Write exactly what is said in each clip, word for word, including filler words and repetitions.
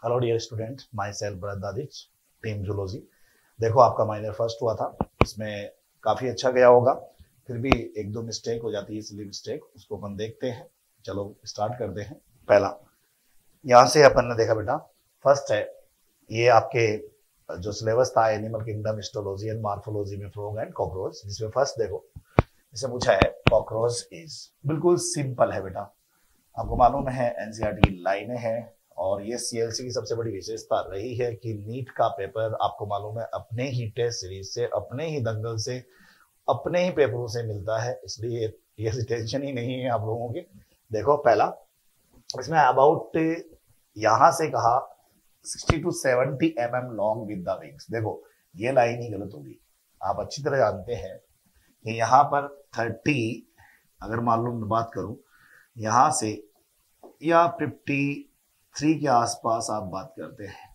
Hello dear student, myself Bharadwaj, team zoology. देखो, आपका minor first हुआ था, इसमें काफ़ी अच्छा गया होगा। फिर भी एक दो मिस्टेक हो जाती है, इसलिए मिस्टेक उसको अपन देखते हैं। चलो स्टार्ट करते हैं। पहला, यहाँ से अपन ने देखा बेटा, फर्स्ट है ये आपके जो सिलेबस था animal kingdom, histology and morphology में फ्रॉग एंड कॉकरोच, जिसमें फर्स्ट देखो इसे पूछा है कॉकरोच इज। बिल्कुल सिंपल है बेटा, आपको मालूम है एनसीईआरटी की लाइनें हैं। और ये सीएलसी की सबसे बड़ी विशेषता रही है कि नीट का पेपर आपको मालूम है अपने ही टेस्ट सीरीज से, अपने ही दंगल से, अपने ही पेपरों से मिलता है, इसलिए ये टेंशन ही नहीं है आप लोगों की। देखो पहला, इसमें अबाउट यहां से कहा sixty to seventy M M long with the wings. देखो ये लाइन ही गलत होगी, आप अच्छी तरह जानते हैं कि यहाँ पर थर्टी, अगर मालूम बात करूं यहां से या फिफ्टी थ्री के आसपास आप बात करते हैं,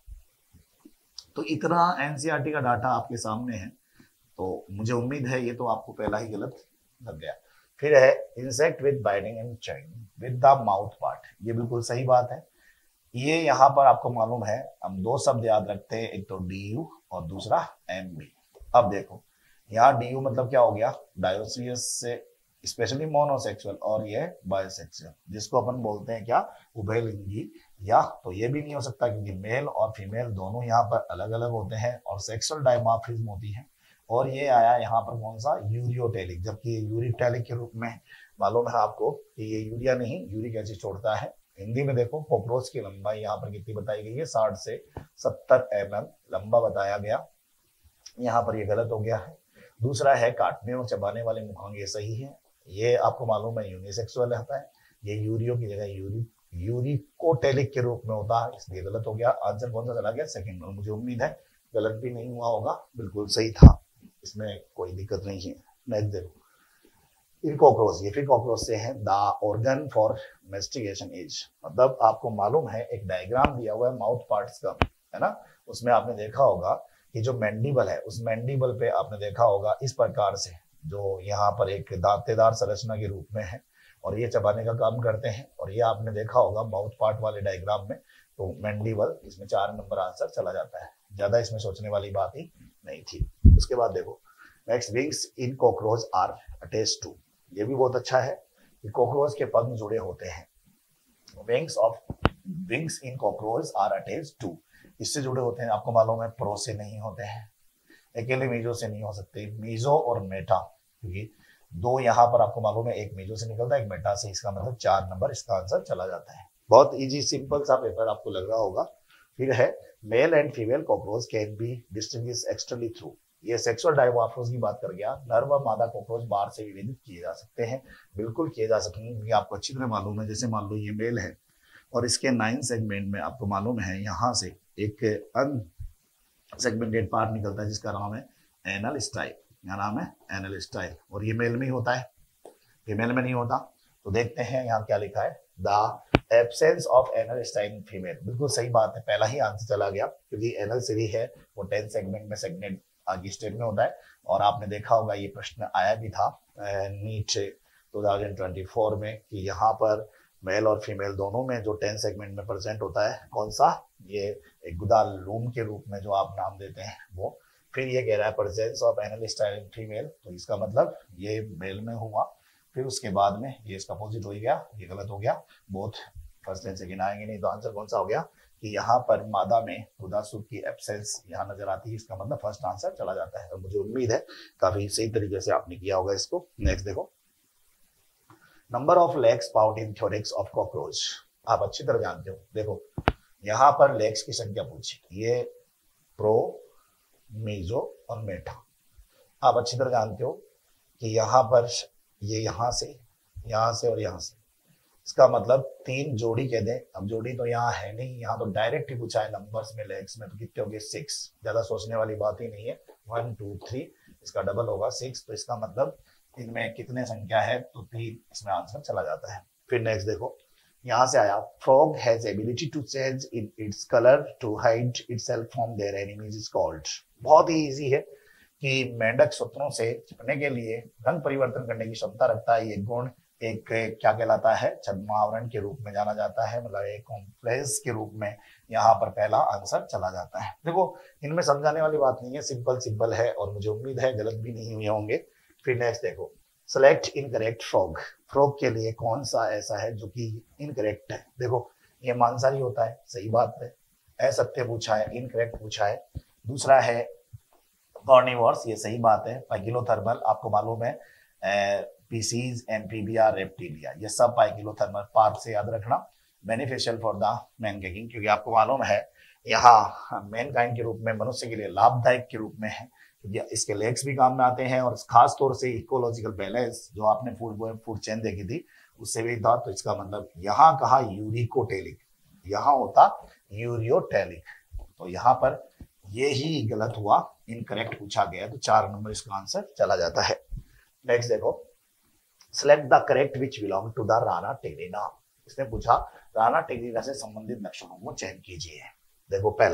तो इतना एनसीईआरटी का डाटा आपके सामने है, तो मुझे उम्मीद है ये तो आपको पहला ही गलत लग गया। फिर है insect with biting and chewing with the mouth part, ये बिल्कुल सही बात है। ये यहाँ पर आपको मालूम है हम दो शब्द याद रखते हैं, एक तो डी यू और दूसरा एम बी। अब देखो यहाँ डी यू मतलब क्या हो गया, डायोसियस से स्पेशली मोनोसेक्सुअल, और ये बायोसेक्सुअल, जिसको अपन बोलते हैं क्या, उभयलिंगी। या तो ये भी नहीं हो सकता क्योंकि मेल और फीमेल दोनों यहाँ पर अलग अलग होते हैं और सेक्सुअल डायमॉर्फिज्म होती है। और ये आया यहाँ पर कौन सा, यूरियोटेलिक, जबकि यूरिटेलिक के रूप में मालूम है आपको कि ये यूरिया नहीं यूरिक एसिड छोड़ता है। हिंदी में देखो कॉकरोच की लंबाई यहाँ पर कितनी बताई गई है, साठ से सत्तर एम एम लंबा बताया गया, यहाँ पर ये गलत हो गया है। दूसरा है काटने और चबाने वाले मुखांग, ये सही है, ये आपको मालूम है यूनिसेक्सुअल होता है, ये यूरियो की जगह यूरी यूरिकोटेलिक के रूप में होता है, इसलिए गलत हो गया। आंसर कौन सा चला गया, सेकंड। और मुझे उम्मीद है गलत भी नहीं हुआ होगा, बिल्कुल सही था, इसमें कोई दिक्कत नहीं है। नेक्स्ट देखो, इन कॉकरोच, ये फिर कॉकरोच से है। The organ for mastication is, मतलब आपको मालूम है एक डायग्राम दिया हुआ है माउथ पार्ट्स का, है ना, उसमें आपने देखा होगा कि जो मैंडिबल है, उस मैंडिबल पे आपने देखा होगा इस प्रकार से, जो यहाँ पर एक दांतेदार संरचना के रूप में है और ये चबाने का काम करते हैं। और ये आपने देखा होगा माउथ पार्ट वाले डायग्राम में, तो मैंडिबल, इसमें चार नंबर आंसर चला जाता है, ज्यादा इसमें सोचने वाली बात ही नहीं थी। उसके बाद देखो next, wings in cockroach are attached to, ये भी बहुत अच्छा है कि कॉकरोच के पंख जुड़े होते हैं। Wings of wings in cockroach are attached to, इससे जुड़े होते हैं, आपको मालूम है प्रो से नहीं होते हैं, अकेले मीजो से नहीं हो सकते, मीजो और मेटा, क्योंकि दो यहाँ पर आपको मालूम है एक मीजो से निकलता है एक मेटा से, इसका मतलब चार नंबर इसका आंसर चला जाता है। बहुत इजी सिंपल सा पेपर आपको लग रहा होगा। फिर है male and female cockroach can be distinguish externally through, ये सेक्सुअल डायमॉर्फिज्म की बात कर गया। नर व मादा कॉकरोच बाहर से विभेदित किए जा सकते हैं, बिल्कुल किए जा सकेंगे, क्योंकि आपको अच्छी तरह मालूम है, जैसे मान लो ये मेल है और इसके नाइन सेगमेंट में आपको मालूम है यहाँ से एक अन सेगमेंटेड पार्ट निकलता है जिसका नाम है एनल स्टाइल, क्या नाम है, एनल स्टाइल, और ये मेल में ही होता है, फीमेल में नहीं होता। तो देखते हैं यहाँ क्या लिखा है, the absence of anal style in female, बिल्कुल सही बात है, पहला ही आंसर चला गया, क्योंकि एनल सीरी है वो टेन सेगमेंट में सेगमेंट आगे स्टेप में होता है। और आपने देखा होगा ये प्रश्न आया भी था NEET two thousand twenty four में कि यहाँ पर मेल और फीमेल दोनों में जो टेन सेगमेंट में प्रेजेंट होता है, कौन सा, ये एक गुदा लूम के रूप में जो आप नाम देते हैं वो। फिर ये कह रहा है presence of anal style in female, तो इसका मतलब ये मेल में हुआ। फिर उसके बाद में ये इसका अपोजिट हो गया, ये गलत हो गया, बोथ फर्स्ट एंड सेकंड आएंगे नहीं, तो आंसर कौन सा हो गया कि यहाँ पर मादा में गुदासुर की एब्सेंस यहाँ नजर आती है, इसका मतलब फर्स्ट आंसर चला जाता है। और मुझे उम्मीद है काफी सही तरीके से आपने किया होगा इसको। नेक्स्ट देखो, number of legs found in thorax of cockroach, आप अच्छी तरह जानते हो। देखो यहाँ पर लेग्स की संख्या पूछी, ये प्रो, मीजो और मेटा, आप अच्छी तरह जानते हो कि यहाँ पर ये यहाँ से, यहाँ से और यहाँ से, इसका मतलब तीन जोड़ी कह दें। अब जोड़ी तो यहाँ है नहीं, यहाँ तो डायरेक्ट ही पूछा है नंबर्स में लेग्स में, तो कितने हो गए, सिक्स, ज्यादा सोचने वाली बात ही नहीं है, वन टू थ्री, इसका डबल होगा सिक्स, तो इसका मतलब इनमें कितने संख्या है, तो तीन, इसमें आंसर चला जाता है। फिर नेक्स्ट देखो, यहाँ से आया, frog has ability to change in its colour to hide itself from their enemies is called, बहुत ही इजी है कि मेंढक शत्रुओं से छिपने के लिए रंग परिवर्तन करने की क्षमता रखता है, ये गुण एक, एक क्या कहलाता है, छद्मावरण के रूप में जाना जाता है, मतलब एक कॉम्प्लेक्स के रूप में यहाँ पर पहला आंसर चला जाता है। देखो इनमें समझाने वाली बात नहीं है, सिंपल सिंपल है और मुझे उम्मीद है गलत भी नहीं हुए होंगे। फिर नेक्स्ट देखो, सेलेक्ट इनकरेक्ट फ्रॉग। फ्रॉग के लिए कौन सा ऐसा है जो कि इनकरेक्ट है। देखो ये मांसाहारी होता है, सही बात है, असत्य पूछा है, इनकरेक्ट पूछा है। दूसरा है कार्निवोर्स, ये सही बात है। पाइकिलोथर्मल आपको मालूम है, पीसीज, एम्फीबिया, रेप्टिलिया, ये सब पाइकिलोथर्मल पार्ट से याद रखना। बेनिफिशियल फॉर द मैनकाइंड, क्योंकि आपको मालूम है यहाँ मैनकाइंड के रूप में मनुष्य के लिए लाभदायक के रूप में है, क्योंकि इसके लेग्स भी काम में आते हैं और खास तौर से इकोलॉजिकल बैलेंस जो आपने फूड फूड चेन देखी थी उससे भी था। तो इसका मतलब यहाँ कहा यूरिकोटेलिक, यहाँ होता यूरियोटेलिक, तो यहाँ पर ये ही गलत हुआ, इनकरेक्ट पूछा गया, तो चार नंबर इसका आंसर चला जाता है। नेक्स्ट देखो, select the correct which belong to the Rana tigrina. इसने पूछा राना टेरिना से संबंधित लक्षणों को चयन कीजिए। देखो पहला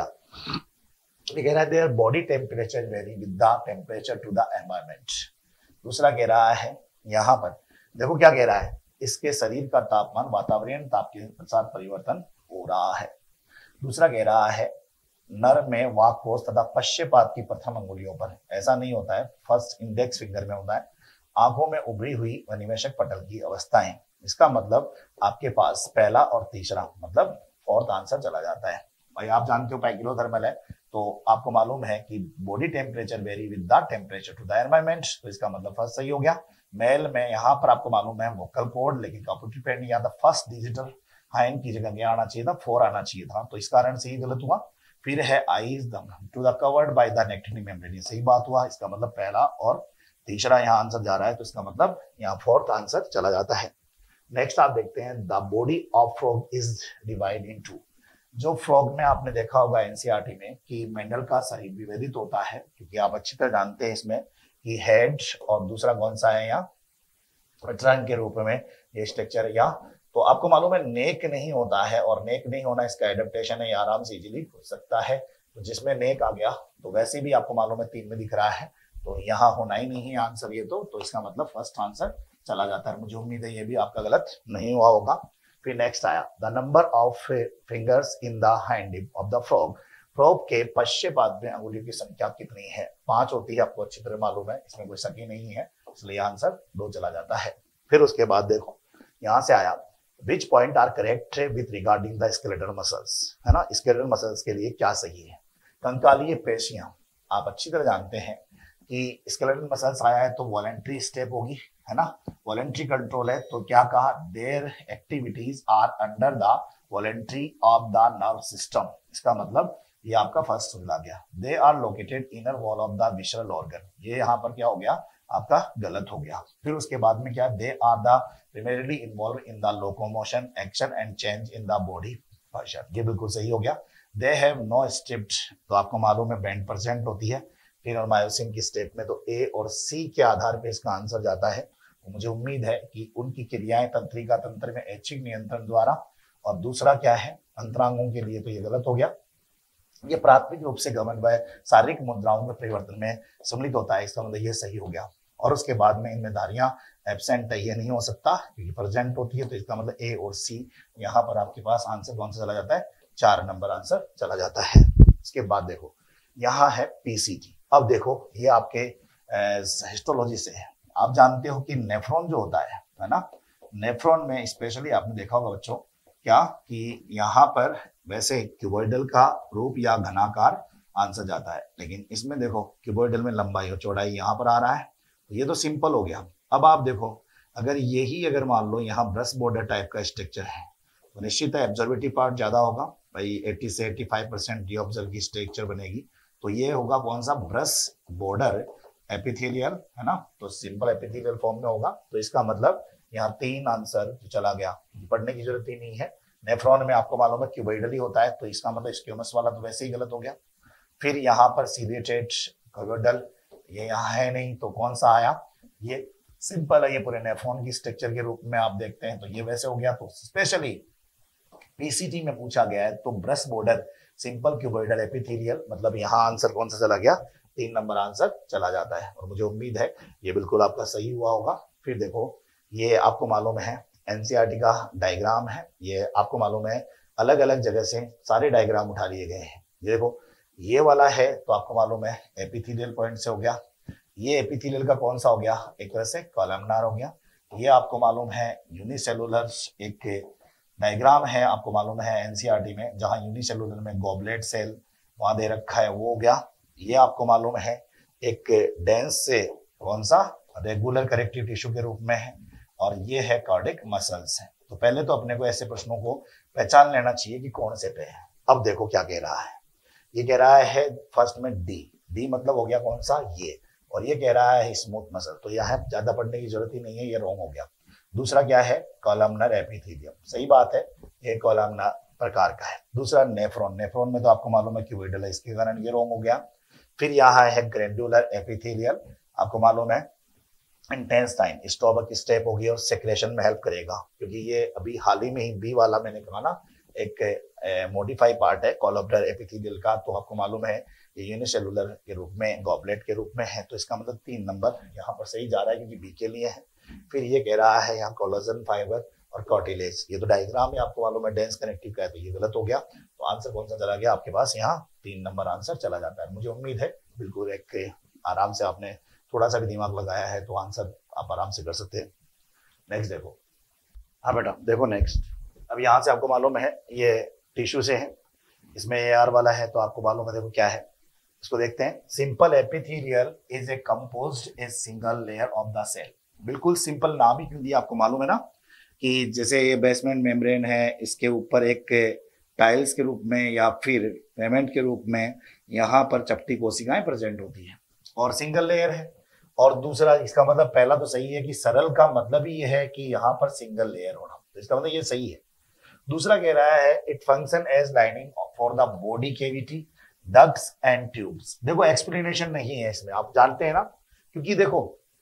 ये कह रहा है their body temperature vary with the temperature to the environment. दूसरा कह रहा है यहाँ पर देखो क्या कह रहा है, इसके शरीर का तापमान वातावरणीय ताप के अनुसार परिवर्तन हो रहा है। दूसरा कह रहा है नर में वाक कोष तथा पश्चपात की प्रथम अंगुलियों पर, ऐसा नहीं होता है, फर्स्ट इंडेक्स फिंगर में होता है। आंखों में उभरी हुई व निवेशक पटल की अवस्थाएं, इसका मतलब आपके पास पहला और तीसरा मतलब फोर्थ आंसर चला जाता है। भाई आप जानते हो पाइकिलोथर्मल है, तो आपको मालूम है कि body temperature vary with the temperature to the environment, तो इसका मतलब फर्स्ट सही हो गया। मेल में यहाँ पर आपको मालूम है वोकल कॉर्ड, लेकिन कॉपरेटिव पेंड या फर्स्ट डिजिटल हाइन की जगह क्या आना चाहिए था, फोर आना चाहिए था, तो इस कारण से ही गलत हुआ। फिर है eyes to the covered by the nictitating membrane, सही बात हुआ, इसका मतलब पहला और तीसरा यहाँ आंसर जा रहा है, तो इसका मतलब यहाँ फोर्थ आंसर चला जाता है। नेक्स्ट आप देखते हैं the body of frog is divide into. जो फ्रॉग में आपने देखा होगा एनसीईआरटी में कि मेंडल का शरीर विभेदित होता है, क्योंकि आप अच्छी तरह जानते हैं इसमें कि हेड और दूसरा कौन सा है यहाँ ट्रंक के रूप में ये स्ट्रक्चर, या तो आपको मालूम है नेक नहीं होता है, और नेक नहीं होना इसका एडेप्टेशन है, ये आराम से इजीली हो सकता है। तो जिसमें नेक आ गया तो वैसे भी आपको मालूम है तीन में दिख रहा है, तो यहाँ होना ही नहीं है आंसर ये, तो, तो इसका मतलब फर्स्ट आंसर चला जाता है। मुझे उम्मीद है ये भी आपका गलत नहीं हुआ होगा। फिर नेक्स्ट आया the number of fingers in the hand of the frog. Frog के पश्चपाद में अंगुलियों की संख्या कितनी है, पांच होती है, आपको अच्छी तरह मालूम है, इसमें कोई शक ही नहीं है, इसलिए आंसर दो चला जाता है। फिर उसके बाद देखो यहाँ से आया which point are correct with regarding the skeletal muscles, है ना, स्केलेटल मसल्स के लिए क्या सही है। कंकालीय पेशियां, आप अच्छी तरह जानते हैं कि स्केलेटल मसल्स आया है तो वॉलेंट्री स्टेप होगी, है ना, वॉलेंट्री कंट्रोल है, तो क्या कहा their activities are under the voluntary of the nerve system, इसका मतलब ये आपका फर्स्ट सुन गया। They are located inner wall of the visceral organ, ये यहाँ पर क्या हो गया आपका गलत हो गया। फिर उसके बाद में क्या, they are the primarily involved in the locomotion, action and change in the body posture, ये बिल्कुल सही हो गया। They have no stripped, तो आपको मालूम है बैंड परसेंट होती है। फिर और मायोसिन की स्टेप में तो ए और सी के आधार पे इसका आंसर जाता है। तो मुझे उम्मीद है कि उनकी क्रियाएं तंत्रिका तंत्र में ऐच्छिक नियंत्रण द्वारा, और दूसरा क्या है अंतरांगों के लिए, तो ये गलत हो गया। ये प्राथमिक रूप से गमन व शारीरिक मुद्राओं के परिवर्तन में सम्मिलित होता है, इसका मतलब ये सही हो गया। और उसके बाद में इनमें धारियां एब्सेंट है, ये नहीं हो सकता क्योंकि प्रेजेंट होती है, तो इसका मतलब ए और सी, यहाँ पर आपके पास आंसर कौन सा चला जाता है, चार नंबर आंसर चला जाता है। इसके बाद देखो यहाँ है पीसीटी। अब देखो ये आपके हिस्टोलॉजी से है, आप जानते हो कि नेफ्रॉन जो होता है है ना, नेफ्रॉन में स्पेशली आपने देखा होगा बच्चों क्या कि यहाँ पर वैसे क्यूबॉइडल का रूप या घनाकार आंसर जाता है, लेकिन इसमें देखो क्यूबॉइडल में लंबाई और चौड़ाई यहाँ पर आ रहा है, तो ये तो सिंपल हो गया। अब आप देखो अगर यही अगर मान लो यहाँ ब्रश बॉर्डर टाइप का स्ट्रक्चर है तो निश्चित है एब्जर्वेटिव पार्ट ज्यादा होगा, भाई अस्सी से पचासी परसेंट डी ऑब्जर्व की स्ट्रक्चर बनेगी, तो ये होगा कौन सा ब्रश बॉर्डर एपिथेलियल, है ना, तो सिंपल एपिथेलियल फॉर्म में होगा। तो इसका मतलब यहाँ तीन आंसर जो चला गया, पढ़ने की जरूरत ही नहीं है। नेफ्रॉन में आपको मालूम है क्यूबॉइडल ही होता है, तो इसका मतलब स्क्यूमस वाला तो वैसे ही गलत हो गया। फिर यहाँ पर सीरिएटेड क्यूबॉइडल ये यहाँ है नहीं, तो कौन सा आया, ये सिंपल है, ये पूरे नेफ्रॉन की स्ट्रक्चर के रूप में आप देखते हैं, तो ये वैसे हो गया। तो स्पेशली पीसीटी में पूछा गया है तो brush border simple cuboidal epithelial, मतलब यहाँ आंसर कौन सा चला गया, तीन नंबर आंसर चला जाता है, और मुझे उम्मीद है ये बिल्कुल आपका सही हुआ होगा। फिर देखो ये आपको मालूम है एनसीईआरटी का डायग्राम है। ये आपको मालूम है अलग अलग जगह से सारे डायग्राम उठा लिए गए हैं। ये देखो ये वाला है तो आपको मालूम है एपिथेलियल पॉइंट से हो गया। ये एपिथेलियल का कौन सा हो गया, एक तरह से कॉलमनार हो गया। ये आपको मालूम है यूनिसेलुलर एक डायग्राम है, आपको मालूम है एनसीईआरटी में, जहां यूनिसेलुलर में गॉबलेट सेल वहां दे रखा है, वो हो गया। ये आपको मालूम है एक डेंस से कौन सा रेगुलर करेक्टिव टिश्यू के रूप में है, और ये है कार्डिक मसल्स है। तो पहले तो अपने को ऐसे प्रश्नों को पहचान लेना चाहिए कि कौन से पे है। अब देखो क्या कह रहा है, ये कह रहा है फर्स्ट में डी, डी मतलब हो गया कौन सा ये, और ये कह रहा है स्मूथ मसल, तो यहाँ ज्यादा पढ़ने की जरूरत ही नहीं है, ये रॉन्ग हो गया। दूसरा क्या है कॉलमनर एपिथेलियम, सही बात है, ये कॉलमनर प्रकार का है। दूसरा नेफ्रॉन, नेफ्रॉन में तो आपको मालूम है क्यूबिडल है, इसके कारण ये रॉन्ग हो गया। फिर यहाँ है ग्रैंडुलर एपिथेलियल, आपको मालूम है इंटेंस्टाइन, स्टोमक स्टेप होगी और सेक्रेशन में हेल्प करेगा, क्योंकि ये अभी हाल ही में ही बी वाला मैंने कहा ना एक मॉडिफाई पार्ट है कॉलमनर एपिथेलियल का, तो आपको मालूम है ये यूनिसेलुलर के रूप में गॉबलेट के रूप में है, तो इसका मतलब तीन नंबर यहाँ पर सही जा रहा है क्योंकि बी के लिए है। फिर ये कह रहा है यहाँ कोलेजन फाइबर और कार्टिलेज, ये तो डायग्राम है आपको मालूम है डेंस कनेक्टिव का है, तो ये गलत हो गया। तो आंसर कौन सा चला गया आपके पास, यहाँ तीन नंबर आंसर चला जाता है। मुझे उम्मीद है बिल्कुल एक आराम से आपने थोड़ा सा भी दिमाग लगाया है तो आंसर आप आराम से कर सकते हैं। नेक्स्ट देखो, हाँ बेटा देखो नेक्स्ट, अब यहाँ से आपको मालूम है ये टिश्यू से है, इसमें ए आर वाला है, तो आपको मालूम है देखो क्या है, इसको देखते हैं। Simple epithelial is a composed a single layer of the cell, बिल्कुल सिंपल नाम ही क्यों दिया आपको मालूम है ना, कि जैसे ये बेसमेंट मेम्ब्रेन है, इसके ऊपर एक टाइल्स के रूप में या फिर पेमेंट के रूप में यहाँ पर चपटी कोशिकाएं प्रेजेंट होती है और सिंगल लेयर है। और दूसरा इसका मतलब पहला तो सही है कि सरल का मतलब ही ये है कि यहाँ पर सिंगल लेयर होना, तो इसका मतलब ये सही है। दूसरा कह रहा है it function as lining for the body cavity ducts and tubes. देखो एक्सप्लेनेशन नहीं है इसमें, आप जानते हैं ना, क्योंकि देखो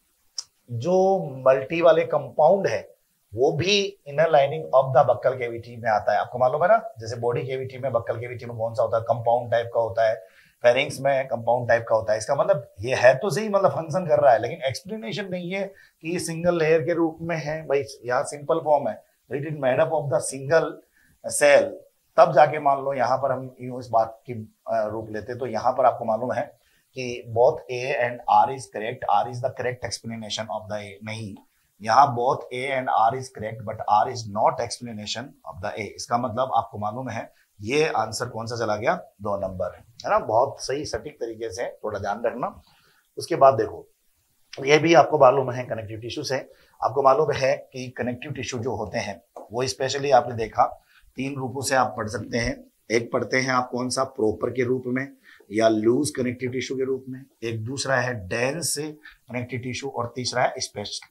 जो मल्टी वाले कंपाउंड है वो भी inner lining of the buccal cavity में आता है, आपको मालूम है ना। जैसे बॉडी कैविटी में बक्कल कैविटी में कौन सा होता है, कंपाउंड टाइप का होता है, फेरिंग्स में कंपाउंड टाइप का होता है। इसका मतलब ये है तो सही, मतलब फंक्शन कर रहा है, लेकिन एक्सप्लेनेशन नहीं है कि ये सिंगल लेयर के रूप में है। भाई यहाँ सिंपल फॉर्म है, it is made up of the single cell, तब जाके मान लो यहाँ पर हम यूं इस बात की रूप लेते, तो यहाँ पर आपको मालूम है कि both A and R is correct, R is the correct explanation of the A, नहीं, यहाँ both A and R is correct but R is not explanation of the A. इसका मतलब आपको मालूम है ये आंसर कौन सा चला गया, दो नंबर है ना, बहुत सही सटीक तरीके से, थोड़ा ध्यान रखना। उसके बाद देखो ये भी आपको मालूम है कनेक्टिव टिश्यू से, आपको मालूम है कि कनेक्टिव टिश्यू जो होते हैं वो स्पेशली आपने देखा तीन रूपों से आप पढ़ सकते हैं। एक पढ़ते हैं आप कौन सा, प्रॉपर के रूप में या लूज कनेक्टिव टिश्यू के रूप में, एक दूसरा है डेंस कनेक्टिव टिश्यू और तीसरा है स्पेशल।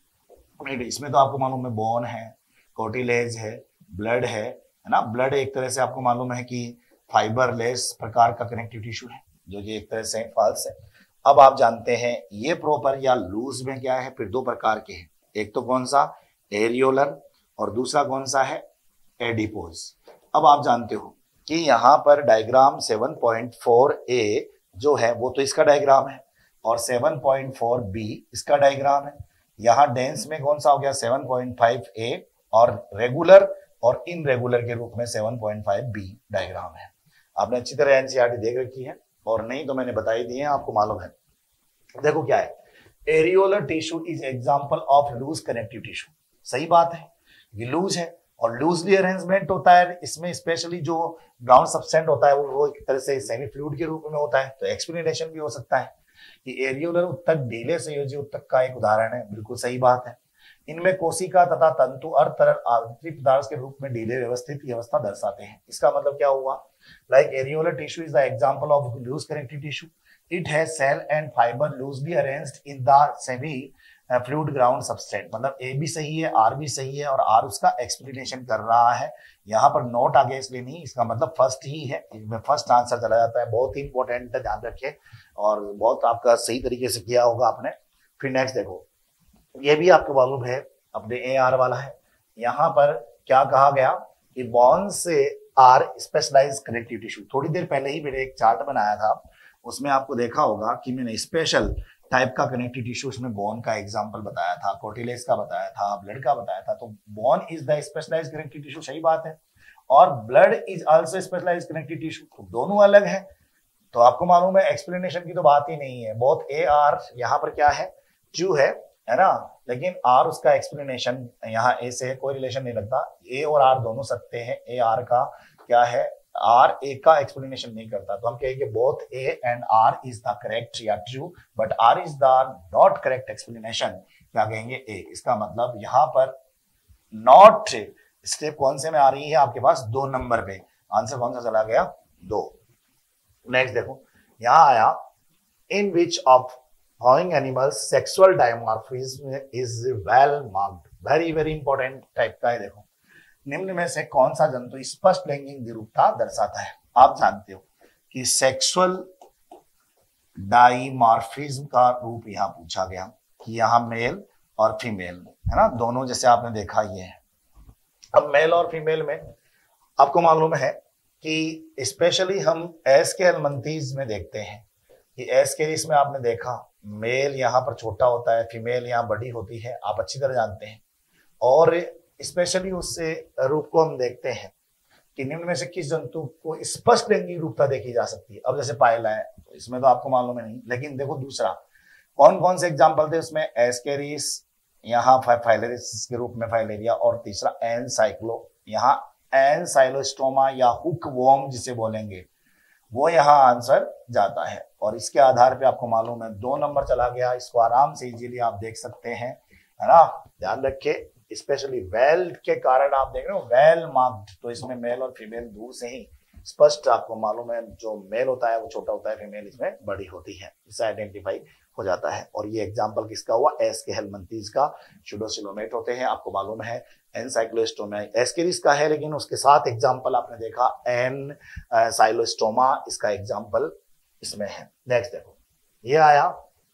इसमें तो आपको मालूम है बोन है, कार्टिलेज है, ब्लड है है ना। ब्लड एक तरह से आपको मालूम है कि फाइबरलेस प्रकार का कनेक्टिव टिश्यू है, जो कि एक तरह से फॉल्स है। अब आप जानते हैं ये प्रॉपर या लूज में क्या है, फिर दो प्रकार के हैं, एक तो कौन सा एरियोलर और दूसरा कौन सा है एडिपोज। अब आप जानते हो कि यहाँ पर diagram seven point four A जो है वो तो इसका डायग्राम है और सेवन पॉइंट फोर बी इसका डायग्राम है। यहाँ डेंस में कौन सा हो गया सेवन पॉइंट फाइव ए और रेगुलर और इनरेगुलर के रूप में seven point five B diagram है। आपने अच्छी तरह एनसीईआरटी देख रखी है और नहीं तो मैंने बताई दी है, आपको मालूम है। देखो क्या है, areolar tissue is example of loose connective tissue, सही बात है, ये लूज है और लूजली अरेंजमेंट होता है। इसमें स्पेशली जो ग्राउंड सब्सटेंट होता है वो एक तरह से सेमी फ्लूइड के रूप में होता है, तो एक्सप्लेनेशन भी हो सकता है कि एरियोलर उत्तक ढीले संयोजी उत्तक का एक उदाहरण है, बिल्कुल सही बात है। इनमें कोशिका तथा तंतु और तरल आंतरिक पदार्थ के रूप में ढीले व्यवस्थित अवस्था दर्शाते हैं। इसका मतलब क्या हुआ, like areolar tissue is the example of loose connective tissue, it has cell and fibre loosely arranged in the semi fluid ground substrate. मतलब ए भी सही है, आर भी सही है और आर उसका एक्सप्लेनेशन कर रहा है। यहाँ पर नोट आगे इसलिए नहीं, इसका मतलब फर्स्ट ही है, इसमें फर्स्ट आंसर चला जाता है। बहुत ही इंपॉर्टेंट है, ध्यान रखिए और बहुत आपका सही तरीके से किया होगा आपने। फिर नेक्स्ट देखो, ये भी आपको मालूम है अपने ए आर वाला है। यहाँ पर क्या कहा गया कि बोन्स से आर स्पेशलाइज कनेक्टिव टिश्यू। थोड़ी देर पहले ही मैंने एक चार्ट बनाया था, उसमें आपको देखा होगा कि मैंने स्पेशल टाइप का कनेक्टिव टिश्यू, इसमें बोन का एग्जांपल बताया था, कार्टिलेज का बताया था, ब्लड का बताया था। तो bone is the specialised connective tissue, सही बात है, और blood is also specialised connective tissue, तो दोनों अलग है। तो आपको मालूम है एक्सप्लेनेशन की तो बात ही नहीं है, बहुत ए आर यहाँ पर क्या है, चू है है ना, लेकिन आर उसका एक्सप्लेनेशन यहाँ ए से कोई रिलेशन नहीं लगता। ए और आर दोनों सत्य हैं, ए आर का क्या है, आर ए का एक्सप्लेनेशन नहीं करता, तो हम कहेंगे both A and R is the correct या true, but R is the not correct explanation, क्या कहेंगे ए। इसका मतलब यहाँ पर नॉट स्टेप कौन से में आ रही है आपके पास, दो नंबर पे, आंसर कौन सा चला गया, दो। नेक्स्ट देखो यहां आया, in which of following animals sexual dimorphism is well marked, very very important type का है। देखो निम्न में से कौन सा जंतु स्पष्ट लैंगिक विरूपता दर्शाता है। आप जानते हो कि सेक्सुअल डायमॉर्फिज्म का रूप यहां पूछा गया कि यहां मेल और फीमेल है ना, दोनों जैसे आपने देखा ये है। अब मेल और फीमेल में आपको मालूम है कि स्पेशली हम एस्केलमंथीज में देखते हैं कि एस्केरिस में आपने देखा मेल यहाँ पर छोटा होता है, फीमेल यहाँ बड़ी होती है, आप अच्छी तरह जानते हैं। और स्पेशली उससे रूप को हम देखते हैं कि निम्न में से किस जंतु को स्पष्ट लैंगिक रूपता देखी जा सकती है। अब जैसे पायला है, तो इसमें तो आपको मालूम है नहीं, लेकिन देखो दूसरा कौन कौन से एग्जाम्पल थे उसमें, एस्केरिस, यहाँ फाइलेरिस के रूप में फाइलेरिया, और तीसरा एनसाइक्लो, यहाँ एनसाइलोस्टोमा या हुक वॉर्म जिसे बोलेंगे, वो यहाँ आंसर जाता है। और इसके आधार पे आपको मालूम है दो नंबर चला गया, इसको आराम से इजीली आप देख सकते हैं, है ना। ध्यान रखिए स्पेशली वेल के कारण आप देख रहे हो वेल मार्क्ड, तो इसमें मेल और फीमेल दूर से ही स्पष्ट आपको मालूम है, जो मेल होता है वो छोटा होता है, फीमेल इसमें बड़ी होती है, इससे आइडेंटिफाई हो जाता है। और ये एग्जाम्पल किसका हुआ, एस्केलमंथीज का, सुडोसिलोमेट होते हैं, आपको मालूम है एनसाइक्लोस्टोमा एस्केरिस का है, लेकिन उसके साथ एग्जाम्पल आपने देखा एन साइलोस्टोमा, इसका एग्जाम्पल इसमें है। नेक्स्ट देखो ये आया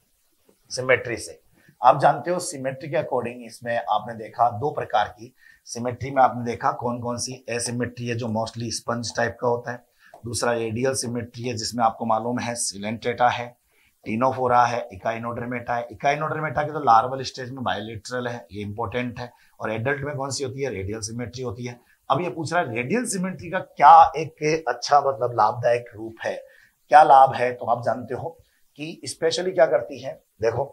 सिमेट्री से। आप जानते हो सिमेट्री के अकॉर्डिंग इसमें आपने देखा दो प्रकार की सिमेट्री में आपने देखा कौन कौन सी, एसिमेट्री है जो मोस्टली स्पंज टाइप का होता है, दूसरा रेडियल सिमेट्री है जिसमें आपको मालूम है सिलेंट्रेटा है, टीनोफोरा है, इकाइनोड्रेमेटा है। इकाइनोड्रेमेटा की तो लार्वल स्टेज में बायलेटरल है, ये इंपॉर्टेंट है, और एडल्ट में कौन सी होती है, रेडियल सिमेट्री होती है। अब ये पूछ रहा है रेडियल सिमेट्री का क्या एक अच्छा मतलब लाभदायक रूप है, क्या लाभ है, तो आप जानते हो कि स्पेशली क्या करती है, देखो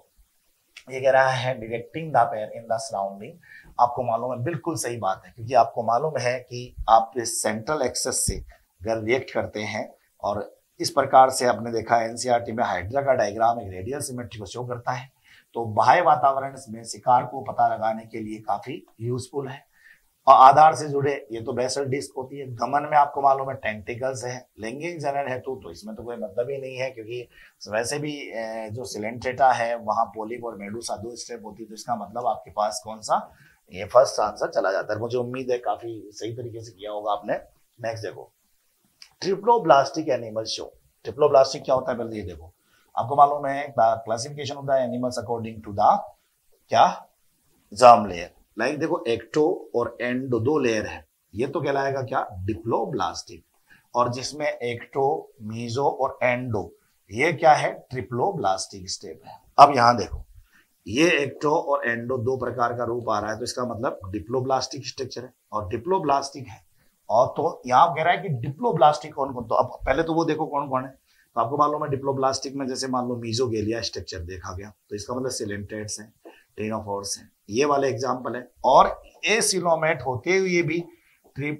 ये कह रहा है detecting the pair in the surrounding, आपको मालूम है बिल्कुल सही बात है, क्योंकि आपको मालूम है कि आप सेंट्रल एक्सेस से अगर रिएक्ट करते हैं, और इस प्रकार से आपने देखा एनसीईआरटी में हाइड्रा का डायग्राम एक रेडियल सिमेट्री को शो करता है, तो बाह्य वातावरण में शिकार को पता लगाने के लिए काफी यूजफुल है। और आधार से जुड़े ये तो बेसल डिस्क होती है, गमन में आपको मालूम है टेंटिकल्स है, लैंगिक जनन हेतु तो इसमें तो कोई मतलब ही नहीं है, क्योंकि वैसे भी जो सिलेंट्रेटा है वहां पोलिप और मेडुसा दो स्टेप होती है, तो इसका मतलब आपके पास कौन सा, ये फर्स्ट आंसर चला जाता है। मुझे उम्मीद है काफी सही तरीके से किया होगा आपने। नेक्स्ट देखो ट्रिप्लोब्लास्टिक एनिमल शो। ट्रिप्लोब्लास्टिक क्या होता है पहले ये देखो, आपको मालूम है classification of the animals according to the क्या जर्म लेयर, लाइक देखो एक्टो और एंडो दो लेयर है, ये तो कहलाएगा क्या डिप्लोब्लास्टिक, और जिसमें एक्टो, मीजो और एंडो ये क्या है ट्रिप्लोब्लास्टिक स्टेप है। अब यहां देखो ये एक्टो और एंडो दो प्रकार का रूप आ रहा है, तो इसका मतलब डिप्लोब्लास्टिक स्ट्रक्चर है और डिप्लोब्लास्टिक है। और तो यहाँ कह रहा है कि डिप्लोब्लास्टिक कौन कौन, तो अब पहले तो वो देखो कौन कौन है, तो आपको मालूम है डिप्लोब्लास्टिक में जैसे मान लो मीजोगेलिया स्ट्रक्चर देखा गया, तो इसका मतलब सिलेंट्रेट्स हैं, टेनोफोर्स हैं, ये वाले एग्जाम्पल है। और एसिलोमेट होते हुए भी ट्रिप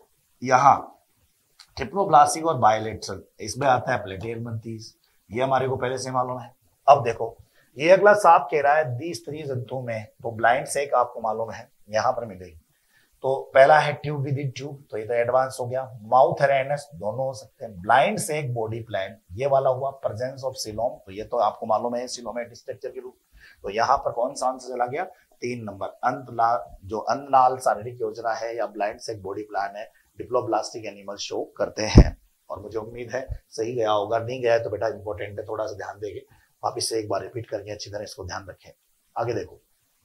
यहाँ ट्रिप्लोब्लास्टिक और बायलेटरल, इसमें आता है प्लेटियलमंथीज, ये हमारे को पहले से मालूम है। अब देखो ये अगला साफ कह रहा है द्विस्तरीय जंतु में, तो ब्लाइंड सेक आपको मालूम है यहाँ पर मिलेगी, तो पहला है ट्यूब विद इन ट्यूब, तो ये तो एडवांस हो गया, माउथ रेनस दोनों हो सकते हैं, ब्लाइंड सेक बॉडी प्लान ये वाला हुआ, प्रेजेंस ऑफ सिलोम, तो ये तो आपको मालूम है सिलोमेट स्ट्रक्चर के रूप, तो यहाँ पर कौन सा आंसर चला गया, तीन नंबर अंतलाल, जो अंतनाल शारीरिक योजना है या ब्लाइंड सेक बॉडी प्लान है, डिप्लोब्लास्टिक एनिमल शो करते हैं। और मुझे उम्मीद है सही गया होगा, नहीं गया है तो बेटा इंपॉर्टेंट है, थोड़ा सा ध्यान देंगे, वापिस से एक बार रिपीट करके अच्छी तरह इसको ध्यान रखें। आगे देखो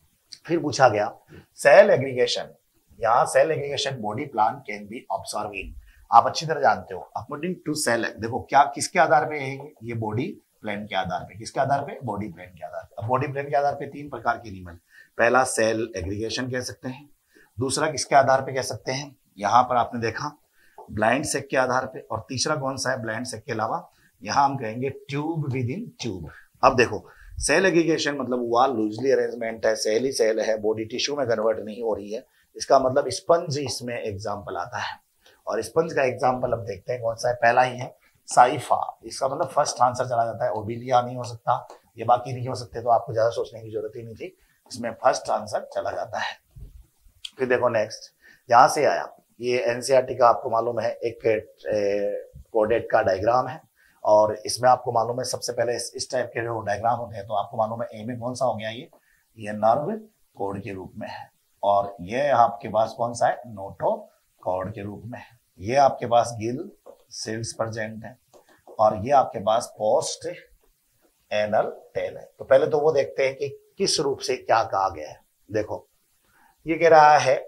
फिर पूछा गया सेल एग्रीगेशन, यहाँ cell aggregation body plan can be observe in, आप अच्छी तरह जानते हो अकॉर्डिंग टू सेल, देखो क्या किसके आधार पे है ये बॉडी प्लान के आधार पे। किसके आधार पे? बॉडी प्लान के आधार पे। अब बॉडी प्लान के आधार पे तीन प्रकार के एनिमल, पहला सेल एग्रीगेशन कह सकते हैं, दूसरा किसके आधार पे कह सकते हैं, यहाँ पर आपने देखा ब्लाइंड सेक के आधार पे, और तीसरा कौन सा है ब्लाइंड सेक के अलावा, यहाँ हम कहेंगे ट्यूब विद इन ट्यूब। अब देखो सेल एग्रीगेशन मतलब हुआ लूजली अरेंजमेंट है, सेल ही सेल है, बॉडी टिश्यू में कन्वर्ट नहीं हो रही है, इसका मतलब स्पंज इसमें एग्जाम्पल आता है। और स्पंज का एग्जाम्पल अब देखते हैं कौन सा है, पहला ही है साइफा। इसका मतलब फर्स्ट आंसर चला जाता है, ओबिलिया नहीं हो सकता, ये बाकी नहीं हो सकते, तो आपको ज्यादा सोचने की जरूरत ही नहीं थी, इसमें फर्स्ट आंसर चला जाता है। फिर देखो नेक्स्ट, यहां से आया ये एनसीईआरटी का आपको मालूम है एक कोडेड का डायग्राम है, और इसमें आपको मालूम है सबसे पहले इस, इस टाइप के जो डायग्राम होते हैं, तो आपको मालूम है ए में कौन सा हो गया, ये ये नर्व कोड के रूप में है, और ये आपके पास कौन सा है, नोटो कॉर्ड के रूप में है, ये आपके पास गिल सेल्स प्रेजेंट है, और ये आपके पास पोस्ट एनल टेल है। तो पहले तो वो देखते हैं कि किस रूप से क्या कहा गया है। देखो ये कह रहा है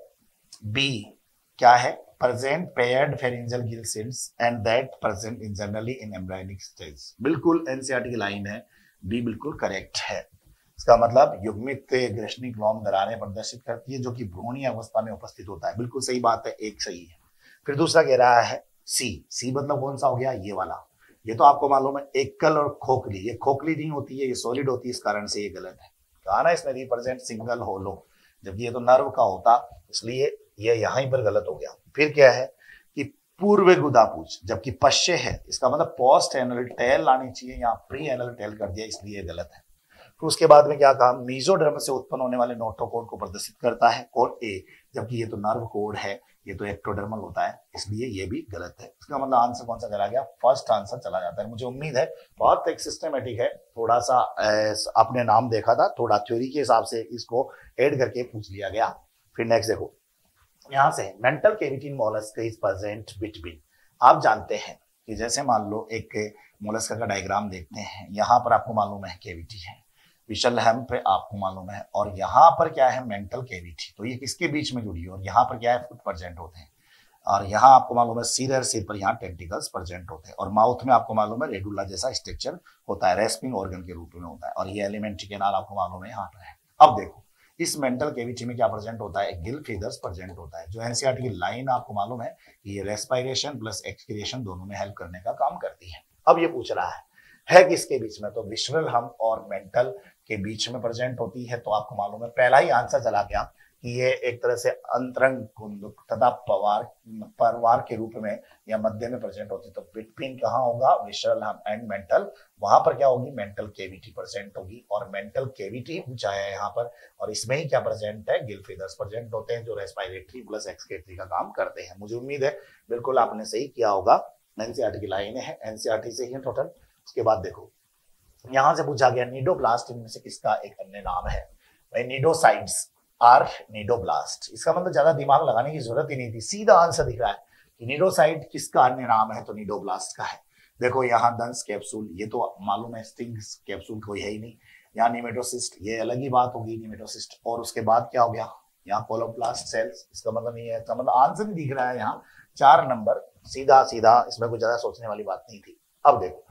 बी क्या है, present paired pharyngeal gill cells and that present in generally in embryonic stage। बिल्कुल एनसीईआरटी की लाइन है, बी बिल्कुल करेक्ट है। इसका मतलब युग्मित ग्रेशनिक लॉम दरारें प्रदर्शित करती है जो कि भ्रूणीय अवस्था में उपस्थित होता है, बिल्कुल सही बात है, एक सही है। फिर दूसरा कह रहा है सी, सी मतलब कौन सा हो गया, ये वाला, ये तो आपको मालूम है एकल और खोखली, ये खोखली नहीं होती है, ये सॉलिड होती है, इस कारण से ये गलत है। कहा ना इसमें रिप्रेजेंट सिंगल होलो, जबकि ये तो नर्व का होता, इसलिए ये यहां पर गलत हो गया। फिर क्या है कि पूर्व गुदापूछ, जबकि पश्चे है, इसका मतलब पोस्ट एनल टेल आनी चाहिए, यहाँ प्री एनल टेल कर दिया, इसलिए गलत है। फिर उसके बाद में क्या कहा, मीजोडर्म से उत्पन्न होने वाले नोटोकोड को प्रदर्शित करता है, कोड ए, जबकि ये तो नर्व कोड है, ये तो एक्टोडर्मल होता है, इसलिए ये भी गलत है। इसका मतलब आंसर कौन सा चला गया, फर्स्ट आंसर चला जाता है। मुझे उम्मीद है बहुत एक सिस्टमेटिक है, थोड़ा सा आपने नाम देखा था, थोड़ा थ्योरी के हिसाब से इसको ऐड करके पूछ लिया गया। फिर नेक्स्ट देखो, यहां से mantle cavity in mollusc is present between. आप जानते हैं कि जैसे मान लो एक मोलस्क का डायग्राम देखते हैं, यहाँ पर आपको मालूम है कैविटी है, विशल हेम पे आपको मालूम है, और यहाँ पर क्या है मेंटल कैविटी, तो ये किसके बीच में जुड़ी है, और यहाँ पर क्या है फुट प्रेजेंट होते हैं, और यहाँ आपको मालूम है सिर है, सिर पर यहाँ टेंटिकल्स प्रेजेंट होते हैं, और माउथ में आपको मालूम है रेडुला जैसा स्ट्रक्चर होता है, रेस्पिंग ऑर्गन के रूप में होता है, और ये एलिमेंट्री कैनाल आपको मालूम है यहाँ पर है। अब देखो इस मेंटल कैविटी में क्या प्रेजेंट होता है, गिल फीदर्स प्रेजेंट होता है, जो एनसीईआरटी की लाइन आपको मालूम है कि ये रेस्पिरेशन प्लस एक्सपीरेशन दोनों में हेल्प करने का काम करती है। अब ये पूछ रहा है है किसके बीच में, तो विशरल हम और मेंटल के बीच में प्रेजेंट होती है, तो आपको मालूम है पहला ही आंसर चला गया कि ये एक तरह से अंतरंग कुंडक तथा पवार परवार के रूप में या मध्य में प्रेजेंट होती है, तो बिटवीन कहाँ होगा, विशरल हम एंड मेंटल, वहां पर क्या होगी, मेंटल कैविटी प्रेजेंट होगी, और मेंटल कैविटी पूछा है यहाँ पर, और इसमें ही क्या प्रेजेंट है, गिल फीदर्स प्रेजेंट होते हैं जो रेस्पिरेटरी प्लस एक्सक्रीटरी का काम करते हैं। मुझे उम्मीद है बिल्कुल आपने सही किया होगा, एनसीईआरटी की लाइनें हैं, एनसीईआरटी से ही है टोटल। उसके बाद देखो यहां से पूछा गया निडोब्लास्ट इनमें से किसका एक अन्य नाम है, भाई निडोसाइड्स आर निडोब्लास्ट। इसका मतलब ज्यादा दिमाग लगाने की जरूरत ही नहीं थी, सीधा आंसर दिख रहा है कि निडोसाइड किसका अन्य नाम है, तो निडोब्लास्ट का है। देखो यहाँ दंस कैप्सूल, ये तो मालूम है स्टिंग्स कैप्सूल कोई है ही नहीं, यहाँ निमेटोसिस्ट, ये अलग ही बात होगी निमेटोसिस्ट, और उसके बाद क्या हो गया, यहाँ कोलोप्लास्ट सेल्स, इसका मतलब नहीं है, इसका मतलब आंसर नहीं दिख रहा है, यहाँ चार नंबर सीधा सीधा, इसमें कुछ ज्यादा सोचने वाली बात नहीं थी। अब देखो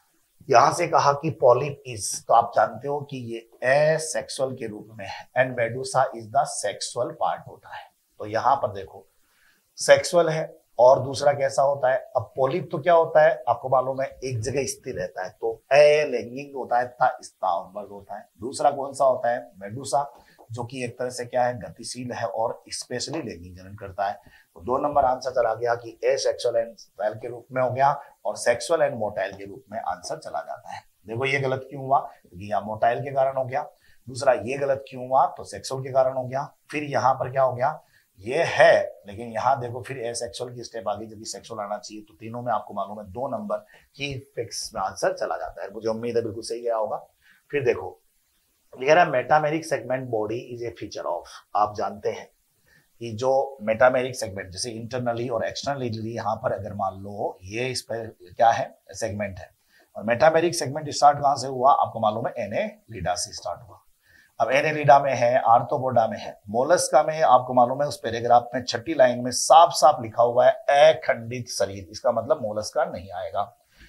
यहां से कहा कि पॉलिप इज, तो आप जानते हो कि ये एसेक्सुअल के रूप में है, and medusa is the sexual part होता है, तो यहां पर देखो सेक्सुअल है, और दूसरा कैसा होता है, अब पॉलिप तो क्या होता है आपको मालूम है एक जगह स्थिर रहता है, तो अलैंगिक होता है तथा स्थावरबद्ध होता है। दूसरा कौन सा होता है, मेडुसा, जो कि एक तरह से क्या है गतिशील है और स्पेशली लैंगिक जनन करता है। तो दो नंबर आंसर चला गया कि ए सेक्सुअल एंड स्टाइल के रूप में हो गया, और सेक्सुअल एंड मोटाइल के रूप में आंसर चला जाता है। देखो ये गलत क्यों हुआ, क्योंकि यहाँ मोटाइल के कारण हो गया, दूसरा ये गलत क्यों हुआ, तो सेक्सुअल के कारण हो गया, फिर यहाँ पर क्या हो गया, ये है, लेकिन यहाँ देखो फिर ए सेक्सुअल की स्टेप आ गई, जबकि सेक्सुअल आना चाहिए, तो तीनों में आपको मालूम है दो नंबर की फिक्स में आंसर चला जाता है। मुझे उम्मीद है बिल्कुल सही गया होगा। फिर देखो लिख रहा है metameric segment body is a feature of, आप जानते हैं कि जो मेटामेरिक सेगमेंट जैसे इंटरनली और एक्सटर्नली, यहाँ पर अगर मान लो ये इस पर क्या है सेगमेंट है, और मेटामेरिक सेगमेंट स्टार्ट कहाँ से हुआ आपको मालूम है एनेलिडा से स्टार्ट हुआ। अब एनेलिडा में है, आर्थ्रोपोडा में है, मोलस्का में आपको मालूम है उस पैराग्राफ में छठी लाइन में साफ साफ लिखा हुआ है अखंडित शरीर, इसका मतलब मोलस्का नहीं आएगा।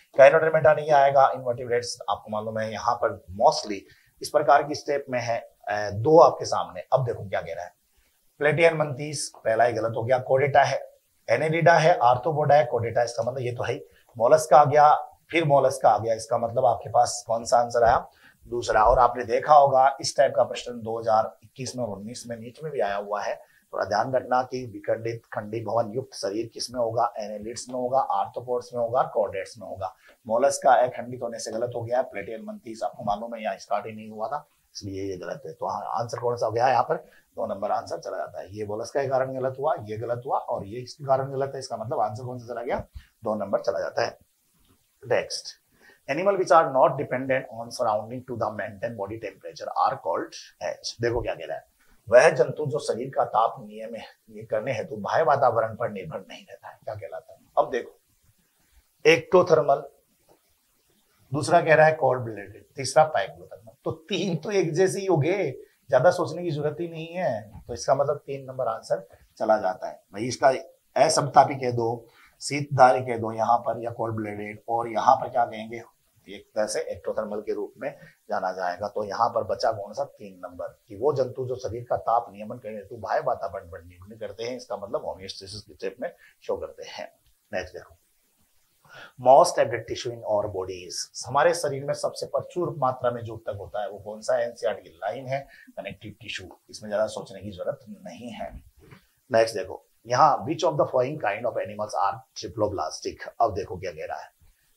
काइनोडर्मेटा नहीं आएगा। इनवर्टिब्रेट्स आपको मालूम है यहाँ पर मोस्टली इस प्रकार की स्टेप में है दो आपके सामने। अब देखो क्या कह रहा है, प्लेटियन मंतीस पहला ही गलत हो गया, कोडेटा है, एनेलिडा है, आर्थ्रोपोडा है, कोडेटा, इसका मतलब ये तो है। मोलस्का आ गया, फिर मोलस्का आ गया, इसका मतलब आपके पास कौन सा आंसर आया, दूसरा। और आपने देखा होगा इस टाइप का प्रश्न दो हज़ार इक्कीस में और उन्नीस में नीट में भी आया हुआ है। थोड़ा ध्यान रखना कि विखंडित खंडी भवन युक्त शरीर किस में होगा, एनेलिड्स में होगा, आर्थ्रोपोड्स में होगा, कॉर्डेट्स में होगा। मोलस्का अखंडित होने से गलत हो गया, प्लेटियन मंतीस आपको मालूम है यहाँ स्टार्ट ही नहीं हुआ था, इसलिए ये गलत है। तो हाँ, आंसर कौन सा हो गया यहाँ पर, दो नंबर आंसर चला जाता है। ये मोलस्का के कारण गलत हुआ, ये गलत हुआ और ये इसके कारण गलत है, इसका मतलब आंसर कौन सा चला गया, दो नंबर चला जाता है। Next, animal which are not dependent on surrounding to the maintain body temperature are called as. देखो क्या कह रहा है, वह जंतु जो शरीर का ताप नियम ये करने हेतु बाह्य वातावरण पर निर्भर नहीं रहता है, क्या कहलाता है। अब देखो, एक्टोथर्मल, दूसरा कह रहा है कोल्ड ब्लडेड, तीसरा पाइक्लोथर्मल। तो तीन तो एक जैसे ही हो गए, ज्यादा सोचने की जरूरत ही नहीं है, तो इसका मतलब तीन नंबर आंसर चला जाता है। भाई इसका असमतापी कह दो, शीतधारी कह दो यहाँ पर, या कोल्ड ब्लडेड, और यहाँ पर क्या कहेंगे, एक तरह से एक्टोथर्मल के रूप में जाना जाएगा। तो यहाँ पर बचा कौन सा, तीन नंबर, कि वो जंतु जो शरीर का ताप नियमन करने हेतु बाह्य वातावरण पर निर्भर करते हैं, इसका मतलब होमियोस्टेसिस के स्टेप में शो करते हैं। नेक्स्ट देखो, मोस्ट एब्डेड टिश्यू इन आवर बॉडीज, हमारे शरीर में सबसे प्रचुर मात्रा में जो ऊतक होता है वो कौन सा है, एनसीईआरटी की लाइन है, कनेक्टिव टिश्यू, इसमें ज्यादा सोचने की जरूरत नहीं है। नेक्स्ट देखो, यहाँ which of the following kind of animals are triploblastic. अब देखो क्या कह रहा है,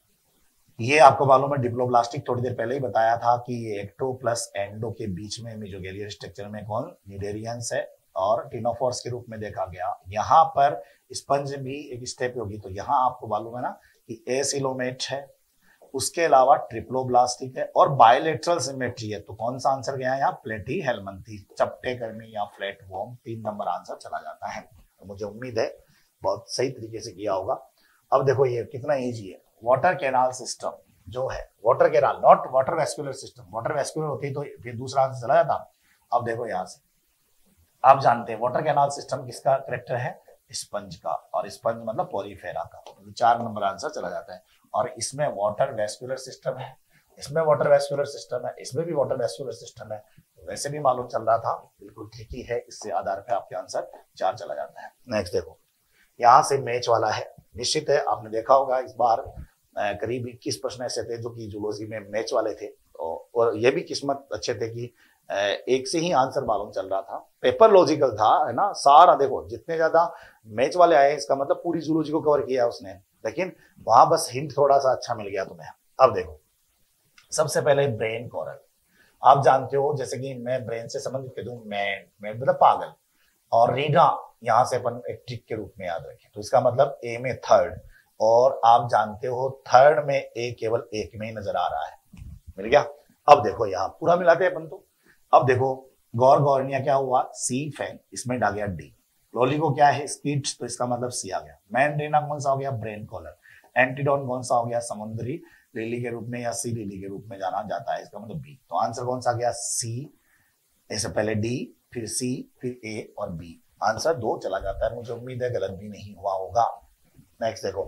ये आपको मालूम है डिप्लोब्लास्टिक थोड़ी देर पहले ही बताया था कि ये एक्टो प्लस एंडो के बीच में मेसोगेलियर स्ट्रक्चर में कौन, निडेरियंस है और टिनोफोर्स के रूप में देखा गया। यहाँ पर स्पंज भी एक स्टेप होगी, तो यहाँ आपको मालूम है ना कि एसिलोमेट है, उसके अलावा ट्रिप्लोब्लास्टिक है और बायलेटरल सिमेट्री है। तो कौन सा आंसर गया यहाँ, प्लेटी हेलमंथी, चपटे कर्मी या फ्लैट वॉर्म, तीन नंबर आंसर चला जाता है। तो मुझे उम्मीद है बहुत सही तरीके से किया होगा। अब देखो ये कितना इजी है, वाटर कैनाल सिस्टम जो है, water canal not water vascular system, water vascular होती तो फिर दूसरा आंसर चला जाता। अब देखो यहाँ से आप जानते हैं वाटर कैनाल सिस्टम किसका करेक्टर है, स्पंज का, और स्पंज मतलब पोरीफेरा का, तो चार नंबर आंसर चला जाता है। और इसमें वाटर वेस्कुलर सिस्टम है, इसमें वाटर वेस्कुलर सिस्टम है, इसमें भी वाटर वेस्कुलर सिस्टम है, तो वैसे भी मालूम चल रहा था, बिल्कुल ठीक ही है, इससे आधार पे आपके आंसर चार चला जाता है। नेक्स्ट देखो, यहाँ से मैच वाला है, निश्चित है आपने देखा होगा इस बार करीब इक्कीस प्रश्न ऐसे थे जो कि जूलॉजी में मैच वाले थे, तो और ये भी किस्मत अच्छे थे कि एक से ही आंसर मालूम चल रहा था, पेपर लॉजिकल था, है ना, सारा देखो जितने ज्यादा मैच वाले आए इसका मतलब पूरी जूलॉजी को कवर किया उसने, लेकिन वहां बस हिंट थोड़ा सा अच्छा मिल गया तुम्हें। अब देखो, सबसे पहले ब्रेन कोरल, आप जानते हो, जैसे कि मैं ब्रेन से संबंधित कह दूं, मैं मैं मतलब पागल, और रीडा यहाँ से अपन एक ट्रिक के रूप में याद रखें, तो इसका मतलब ए में थर्ड, और आप जानते हो थर्ड में ए केवल एक में ही नजर आ रहा है, मिल गया। अब देखो यहाँ पूरा मिलाते हैं अपन तो। अब देखो गौरगौरनिया क्या हुआ, सी फैन, इसमें डाल गया डी, लोलिको क्या है, स्किट्स, तो इसका मतलब सी आ गया। मैंड्रीना कौन सा हो गया, ब्रेन कॉलर, एंटीडोन कौन सा हो गया, समुद्री लिली के रूप में या सी लिली के रूप में जाना जाता है, इसका मतलब बी। तो आंसर कौन सा गया, सी, ऐसे पहले डी फिर सी फिर ए और बी, आंसर दो चला जाता है। मुझे उम्मीद है गलत भी नहीं हुआ होगा। नेक्स्ट देखो,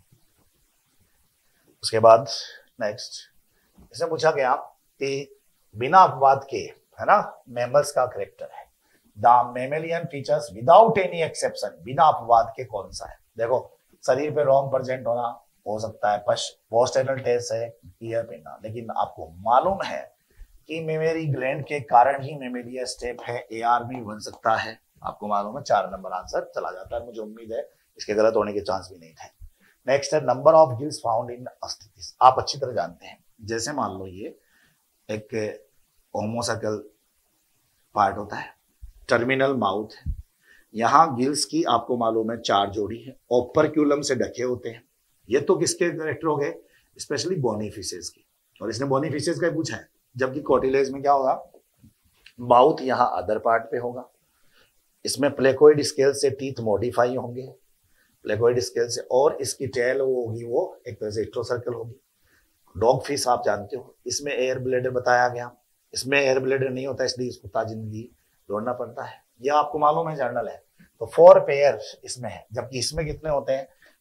उसके बाद नेक्स्ट इसमें पूछा गया कि बिना अपवाद के, है ना, मैमल्स का करेक्टर है, the mammalian features without any exception, बिना अपवाद के कौन सा है। देखो शरीर पे रोम प्रेजेंट होना हो सकता है, पोस्टेरल टेस्ट है, ईयर पिना, लेकिन आपको मालूम है कि मेमेरी ग्लैंड के कारण ही मेमेलिया स्टेप है, एआर भी बन सकता है, आपको मालूम है, चार नंबर आंसर चला जाता है। मुझे उम्मीद है इसके गलत होने के चांस भी नहीं थे। नेक्स्ट है number of gills found in अस्टिस, आप अच्छी तरह जानते हैं, जैसे मान लो ये एक होमोसेकल पार्ट होता है, टर्मिनल माउथ है, यहाँ गिल्स की आपको मालूम है चार जोड़ी है, ओपरक्यूलम से ढके होते हैं, ये तो किसके करेक्टर हो गए, स्पेशली बोनीफिशेस की, और इसने बोनीफिशेस का पूछा है, जबकि कोटिलेज में क्या होगा, माउथ यहाँ अदर पार्ट पे होगा, इसमें प्लेकोइड स्केल से टीथ मॉडिफाई होंगे, प्लेकोइड स्केल से, और इसकी टेल वो होगी वो एक तरह से सर्कल होगी। डॉग फिश आप जानते हो, इसमें एयर ब्लेडर बताया गया, इसमें एयर ब्लेडर नहीं होता, इसलिए इसको ताजिंदगी दौड़ना पड़ता है, यह आपको मालूम है, जर्नल है। तो फोर पेयर इसमें है, जबकि इसमें कितने होते हैं,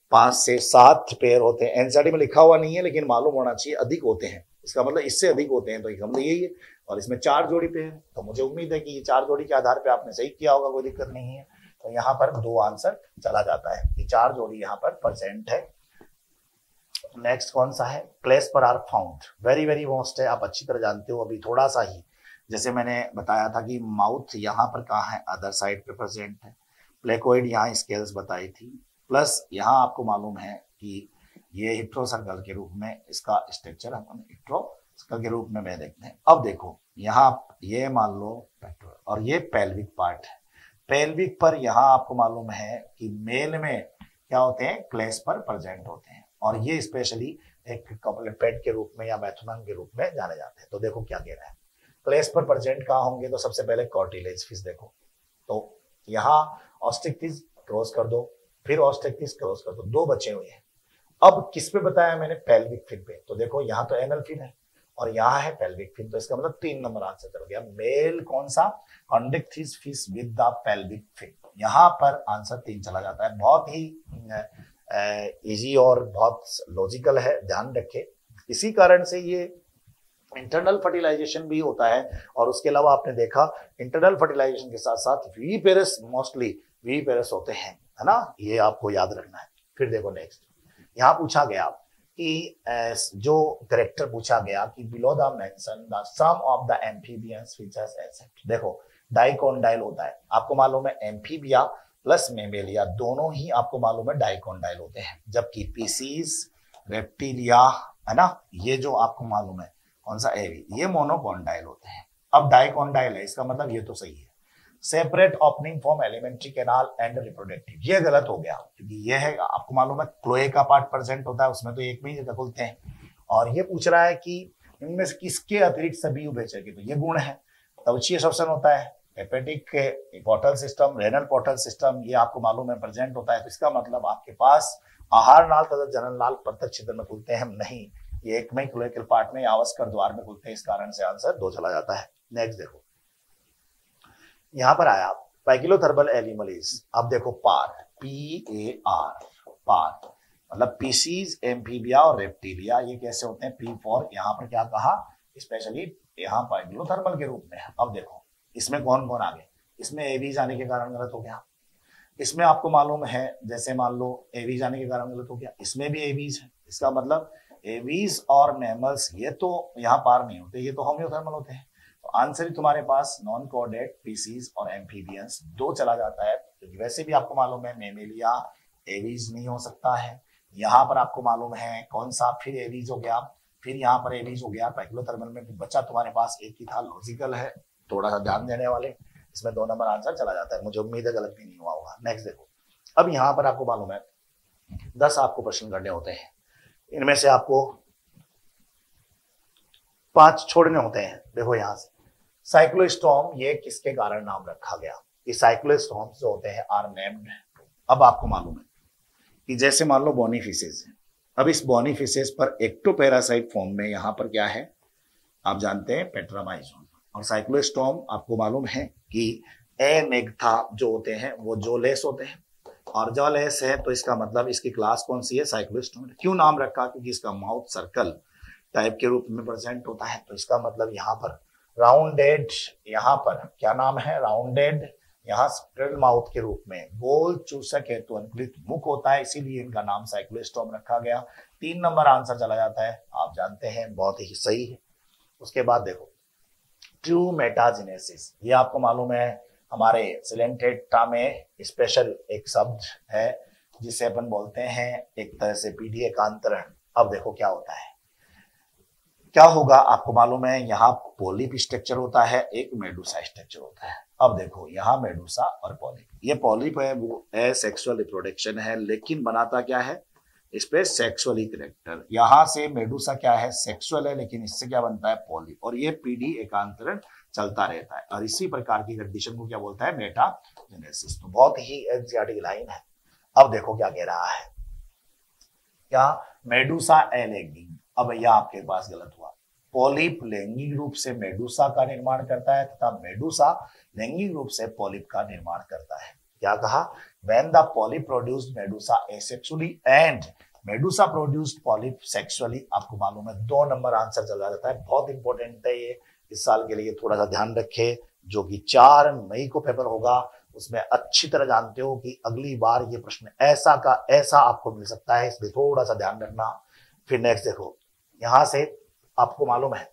पांच से सात पेयर होते हैं। एनसीईआरटी में लिखा हुआ नहीं है लेकिन मालूम होना चाहिए अधिक होते हैं, इसका मतलब इससे अधिक होते हैं, तो इसका मतलब यही है। और इसमें चार जोड़ी पेयर है, तो मुझे उम्मीद है कि ये चार जोड़ी के आधार पर आपने सही किया होगा, कोई दिक्कत नहीं है। तो यहाँ पर दो आंसर चला जाता है, ये चार जोड़ी यहाँ पर प्रेजेंट है। नेक्स्ट कौन सा है, claspers are found, very very most है, आप अच्छी तरह जानते हो। अभी थोड़ा सा ही जैसे मैंने बताया था कि माउथ यहाँ पर कहाँ है, अदर साइड पे प्रेजेंट है। प्लेकोइड यहाँ स्केल्स बताई थी, प्लस यहाँ आपको मालूम है कि ये हिट्रो सर्कल के रूप में इसका स्ट्रक्चर हम हिट्रो सर्कल के रूप में मैं देखते हैं। अब देखो यहाँ ये मान लो पेक्टोरल और ये पेल्विक पार्ट है। पेल्विक पर यहाँ आपको मालूम है कि मेल में क्या होते हैं, क्लेस पर प्रेजेंट होते हैं, और ये स्पेशली एक कपलेट के रूप में या मैथुनम के रूप में जाने जाते हैं। तो देखो क्या कह रहा है, क्लेस पर प्रेजेंट कहाँ होंगे, तो सबसे पहले कॉर्टिलेज फिश देखो, तो यहाँ ऑस्टिक्टिस क्रॉस कर दो, फिर ऑस्टिक्टिस क्रॉस कर दो, दो बचे हुए हैं। अब किस पे बताया मैंने, पेल्विक फिन पे, तो देखो यहाँ तो एनल फिन है और यहाँ है पेल्विक फिन, तो इसका मतलब तीन नंबर आंसर चल गया। मेल कौन सा, Chondrichthyes fish with the pelvic fin, यहाँ पर आंसर तीन चला जाता है। बहुत ही इजी और बहुत लॉजिकल है, ध्यान रखें। इसी कारण से ये इंटरनल फर्टिलाइजेशन भी होता है, और उसके अलावा आपने देखा इंटरनल फर्टिलाइजेशन के साथ साथ वीपेरस, मोस्टली वीपेरस होते हैं, है ना, ये आपको याद रखना है। फिर देखो नेक्स्ट, यहाँ पूछा गया कि जो करेक्टर पूछा गया कि below the mention the some of the amphibians features except. देखो डाइकोंडाइल होता है, आपको मालूम है एम्फीबिया प्लस मेमेलिया दोनों ही आपको मालूम है डाइकोंडाइल होते हैं, जबकि पीसीज, रेप्टिलिया, है ना, ये जो आपको मालूम है कौन सा, एवी, ये मोनोकोंडाइल होते हैं। अब डाइकोंडाइल है, इसका मतलब ये तो सही है। Separate opening form alimentary canal and reproductive, ये गलत हो गया, क्योंकि ये है आपको मालूम है क्लोए का पार्ट प्रेजेंट होता है, उसमें तो एक में ही जगह खुलते हैं। और ये पूछ रहा है कि इनमें से किसके अतिरिक्त सभी उभयचर के, तो ये गुण है। त्वचीय श्वसन होता है, hepatic portal system, renal portal system, ये आपको मालूम है प्रेजेंट होता है। तो इसका मतलब आपके पास आहार नाल तथा जनन नाल प्रत्यक्ष छिद्र में खुलते हैं नहीं, ये एक में ही क्लोएकल पार्ट में आवस्कर द्वार में खुलते हैं, इस कारण से आंसर दो चला जाता है। नेक्स्ट देखो, यहां पर आया पाइकिलोथर्मल एनिमलीज, अब देखो पार, पी ए आर, पार मतलब पीसीज, एम्फीबिया और रेप्टिलिया, ये कैसे होते हैं, पी फॉर, यहाँ पर क्या कहा, स्पेशली यहाँ पाइकिलोथर्मल के रूप में। अब देखो इसमें कौन कौन आ गए, इसमें एवीज आने के कारण गलत हो गया, इसमें आपको मालूम है जैसे मान लो एवीज आने के कारण गलत हो गया, इसमें भी एवीज है, इसका मतलब एवीज और मैमल्स ये तो यहाँ पार नहीं होते, ये तो होम्योथर्मल होते हैं। तो आंसर ही तुम्हारे पास नॉन कोऑर्डिनेट पीसीज और एम्फीबियंस दो चला जाता है, क्योंकि वैसे भी आपको मालूम है मेमेलिया एवीज नहीं हो सकता है। यहाँ पर आपको मालूम है कौन सा, फिर एवीज हो गया, फिर यहाँ पर एवीज हो गया, पाइकिलोथर्मल में बचा तुम्हारे पास एक ही था, लॉजिकल है, थोड़ा सा ध्यान देने वाले, इसमें दो नंबर आंसर चला जाता है। मुझे उम्मीद है गलत भी नहीं हुआ होगा। नेक्स्ट देखो, अब यहाँ पर आपको मालूम है दस आपको प्रश्न करने होते हैं, इनमें से आपको पांच छोड़ने होते हैं। देखो यहाँ से साइक्लोस्टॉर्म, ये किसके कारण नाम रखा गया, ये साइक्लोस्टॉर्म जो होते हैं आर नेम्ड। अब आपको मालूम है कि जैसे मान लो बोनीफिसेस है, अब इस बोनीफिसेस पर एक्टोपैरासाइट फॉर्म में यहाँ पर क्या है, आप जानते हैं पेट्रामाइजोन, और साइक्लोस्टॉर्म आपको मालूम है कि एनेग्था जो होते हैं वो जोलेस होते हैं, और जोलेस है तो इसका मतलब इसकी क्लास कौन सी है, साइक्लोस्टॉर्म। क्यों नाम रखा, क्योंकि इसका माउथ सर्कल टाइप के रूप में प्रेजेंट होता है, तो इसका मतलब यहाँ पर राउंडेड, यहाँ पर क्या नाम है, राउंडेड, यहाँ स्प्रेड माउथ के रूप में गोल चूसक हेतु अनुकूलित मुख होता है, इसीलिए इनका नाम साइक्लोस्टॉर्म रखा गया। तीन नंबर आंसर चला जाता है, आप जानते हैं, बहुत ही सही है। उसके बाद देखो ट्रू मेटाजेनेसिस, ये आपको मालूम है हमारे सिलेंटेटा में स्पेशल एक शब्द है जिसे अपन बोलते हैं एक तरह से पीढ़ी एकांतरण। अब देखो क्या होता है, क्या होगा आपको मालूम है, यहाँ पॉलिप स्ट्रक्चर होता है, एक मेडुसा स्ट्रक्चर होता है। अब देखो यहाँ मेडुसा और पॉलिप, ये पॉलिप है वो एसेक्सुअल रिप्रोडक्शन है, लेकिन बनाता क्या है, इस पे सेक्सुअली करेक्टर। यहाँ से मेडुसा क्या है, सेक्सुअल है, लेकिन इससे क्या बनता है, पॉलिप, और ये पीढ़ी एकांतरण चलता रहता है, और इसी प्रकार की कंडीशन को क्या बोलता है, मेटाजेनेसिस। तो बहुत ही एनसीईआरटी लाइन है। अब देखो क्या कह रहा है, क्या मेडुसा एलैंगिक, अब यह आपके पास गलत हुआ, पॉलिप लैंगिक रूप से मेडुसा का निर्माण करता है तथा मेडुसा लैंगिक रूप से पॉलिप का निर्माण करता है। क्या कहा, when the polyp produced medusa asexually and medusa produced polyp sexually, आपको मालूम है दो नंबर आंसर चला जाता है। बहुत इंपॉर्टेंट है ये, इस साल के लिए थोड़ा सा ध्यान रखे, जो कि चार मई को पेपर होगा उसमें अच्छी तरह जानते हो कि अगली बार ये प्रश्न ऐसा का ऐसा आपको मिल सकता है, इसलिए थोड़ा सा ध्यान रखना। फिर नेक्स्ट देखो, यहां से आपको मालूम है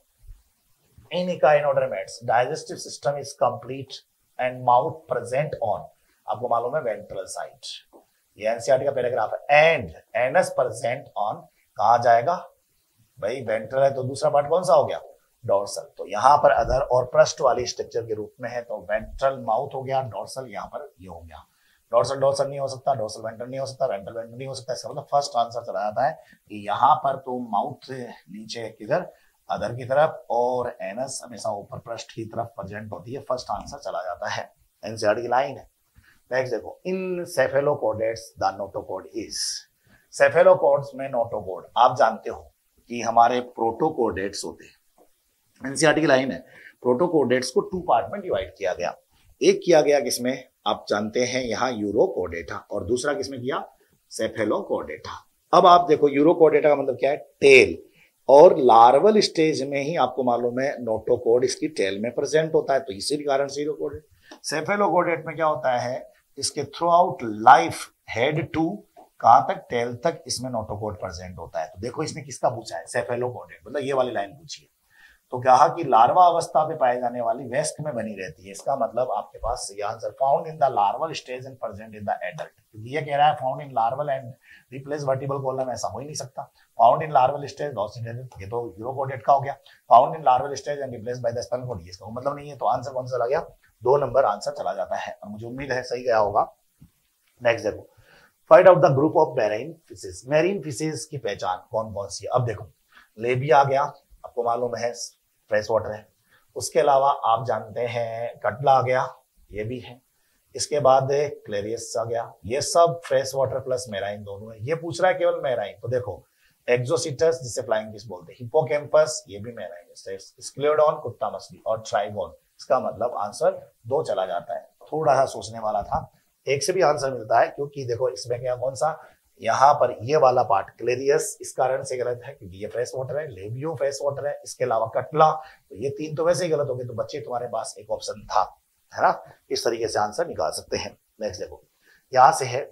in echinoderms digestive system is complete and mouth present on, आपको मालूम है वेंट्रल साइड, ये एनसीईआरटी का पैराग्राफ है। एंड एनस प्रेजेंट ऑन कहां जाएगा भाई, वेंट्रल है तो दूसरा पार्ट कौन सा हो गया, डोर्सल। तो यहाँ पर अधर और पृष्ठ वाली स्ट्रक्चर के रूप में है, तो वेंट्रल माउथ हो गया, डोर्सल यहाँ पर ये हो गया। डोर्सल डोर्सल नहीं हो सकता, डोर्सल वेंट्रल नहीं हो सकता, वेंट्रल वेंट्रल नहीं हो सकता। इसका मतलब फर्स्ट आंसर चला जाता है कि यहाँ पर तो माउथ नीचे किधर, अधर की तरफ, और एनस हमेशा ऊपर पृष्ठ की तरफ प्रेजेंट होती है। फर्स्ट आंसर चला जाता है, एनसीईआरटी की लाइन है। नेक्स्ट देखो, in cephalochordates the notochord is, cephalopods में नोटोकोड आप जानते हो कि हमारे प्रोटोकोडेट्स होते हैं। एनसीईआरटी की लाइन है, प्रोटोकोडेट्स को टू पार्ट में डिवाइड किया गया। एक किया गया किसमें, आप जानते हैं यहाँ यूरोकोडेटा, और दूसरा किसमें किया, सेफेलोकोडेटा। अब आप देखो यूरोकोडेटा का मतलब क्या है, टेल, और लार्वल स्टेज में ही आपको मालूम है नोटोकोड इसकी टेल में प्रेजेंट होता है, तो इसी कारण से यूरोकोडेट। सेफेलोकोडेट में क्या होता है, इसके throughout life head to कहां तक, टेल तक इसमें नोटोकोड प्रेजेंट होता है। तो देखो इसने किसका पूछा है, सेफेलोकोडेट, मतलब ये वाली लाइन पूछी है। तो कहा कि लार्वा अवस्था पे पाए जाने वाली वेस्ट में बनी रहती है, इसका मतलब आपके पास ये answer found in the larval stage and present in the adult, क्योंकि ये कह रहा है found in larval and replace vertebral column, ऐसा हो ही नहीं सकता। फाउंड इन लार्वल स्टेज, ये तो यूरोकोडेट का हो गया। Found in larval stage and replace by the स्पर्मेटोड, इसका मतलब नहीं है, तो आंसर कौन सा चला गया, दो नंबर आंसर चला जाता है, और मुझे उम्मीद है सही गया होगा। नेक्स्ट देखो, find out the group of marine fishes, marine fishes की पहचान कौन कौन सी है। अब देखो, लेबिया आ गया, आपको मालूम है फ्रेश वाटर है। उसके अलावा आप जानते हैं कटला आ गया, ये भी है। इसके बाद क्लेरियस आ गया, ये सब फ्रेश वाटर प्लस मैराइन दोनों है। ये पूछ रहा है केवल मैराइन, तो देखो एक्सोसिटस जिसे फ्लाइंग फिश बोलते हैं, हिप्पोकैम्पस ये भी मैराइन है, स्क्लेडोन कुत्ता मछली, और ट्राइगोन, इसका मतलब आंसर दो चला जाता है। थोड़ा सा सोचने वाला था, एक से भी आंसर मिलता है, क्योंकि देखो इसमें क्या कौन सा, यहाँ पर ये वाला पार्ट क्लेरियस इस कारण से गलत है क्योंकि ये फ्रेश वाटर है, लेबियो फ्रेश वाटर है, इसके अलावा कटला, तो ये तीन तो वैसे ही गलत हो गए, तो बच्चे तुम्हारे पास एक ऑप्शन था, है ना, इस तरीके से आंसर निकाल सकते हैं। नेक्स्ट देखो, यहाँ से है,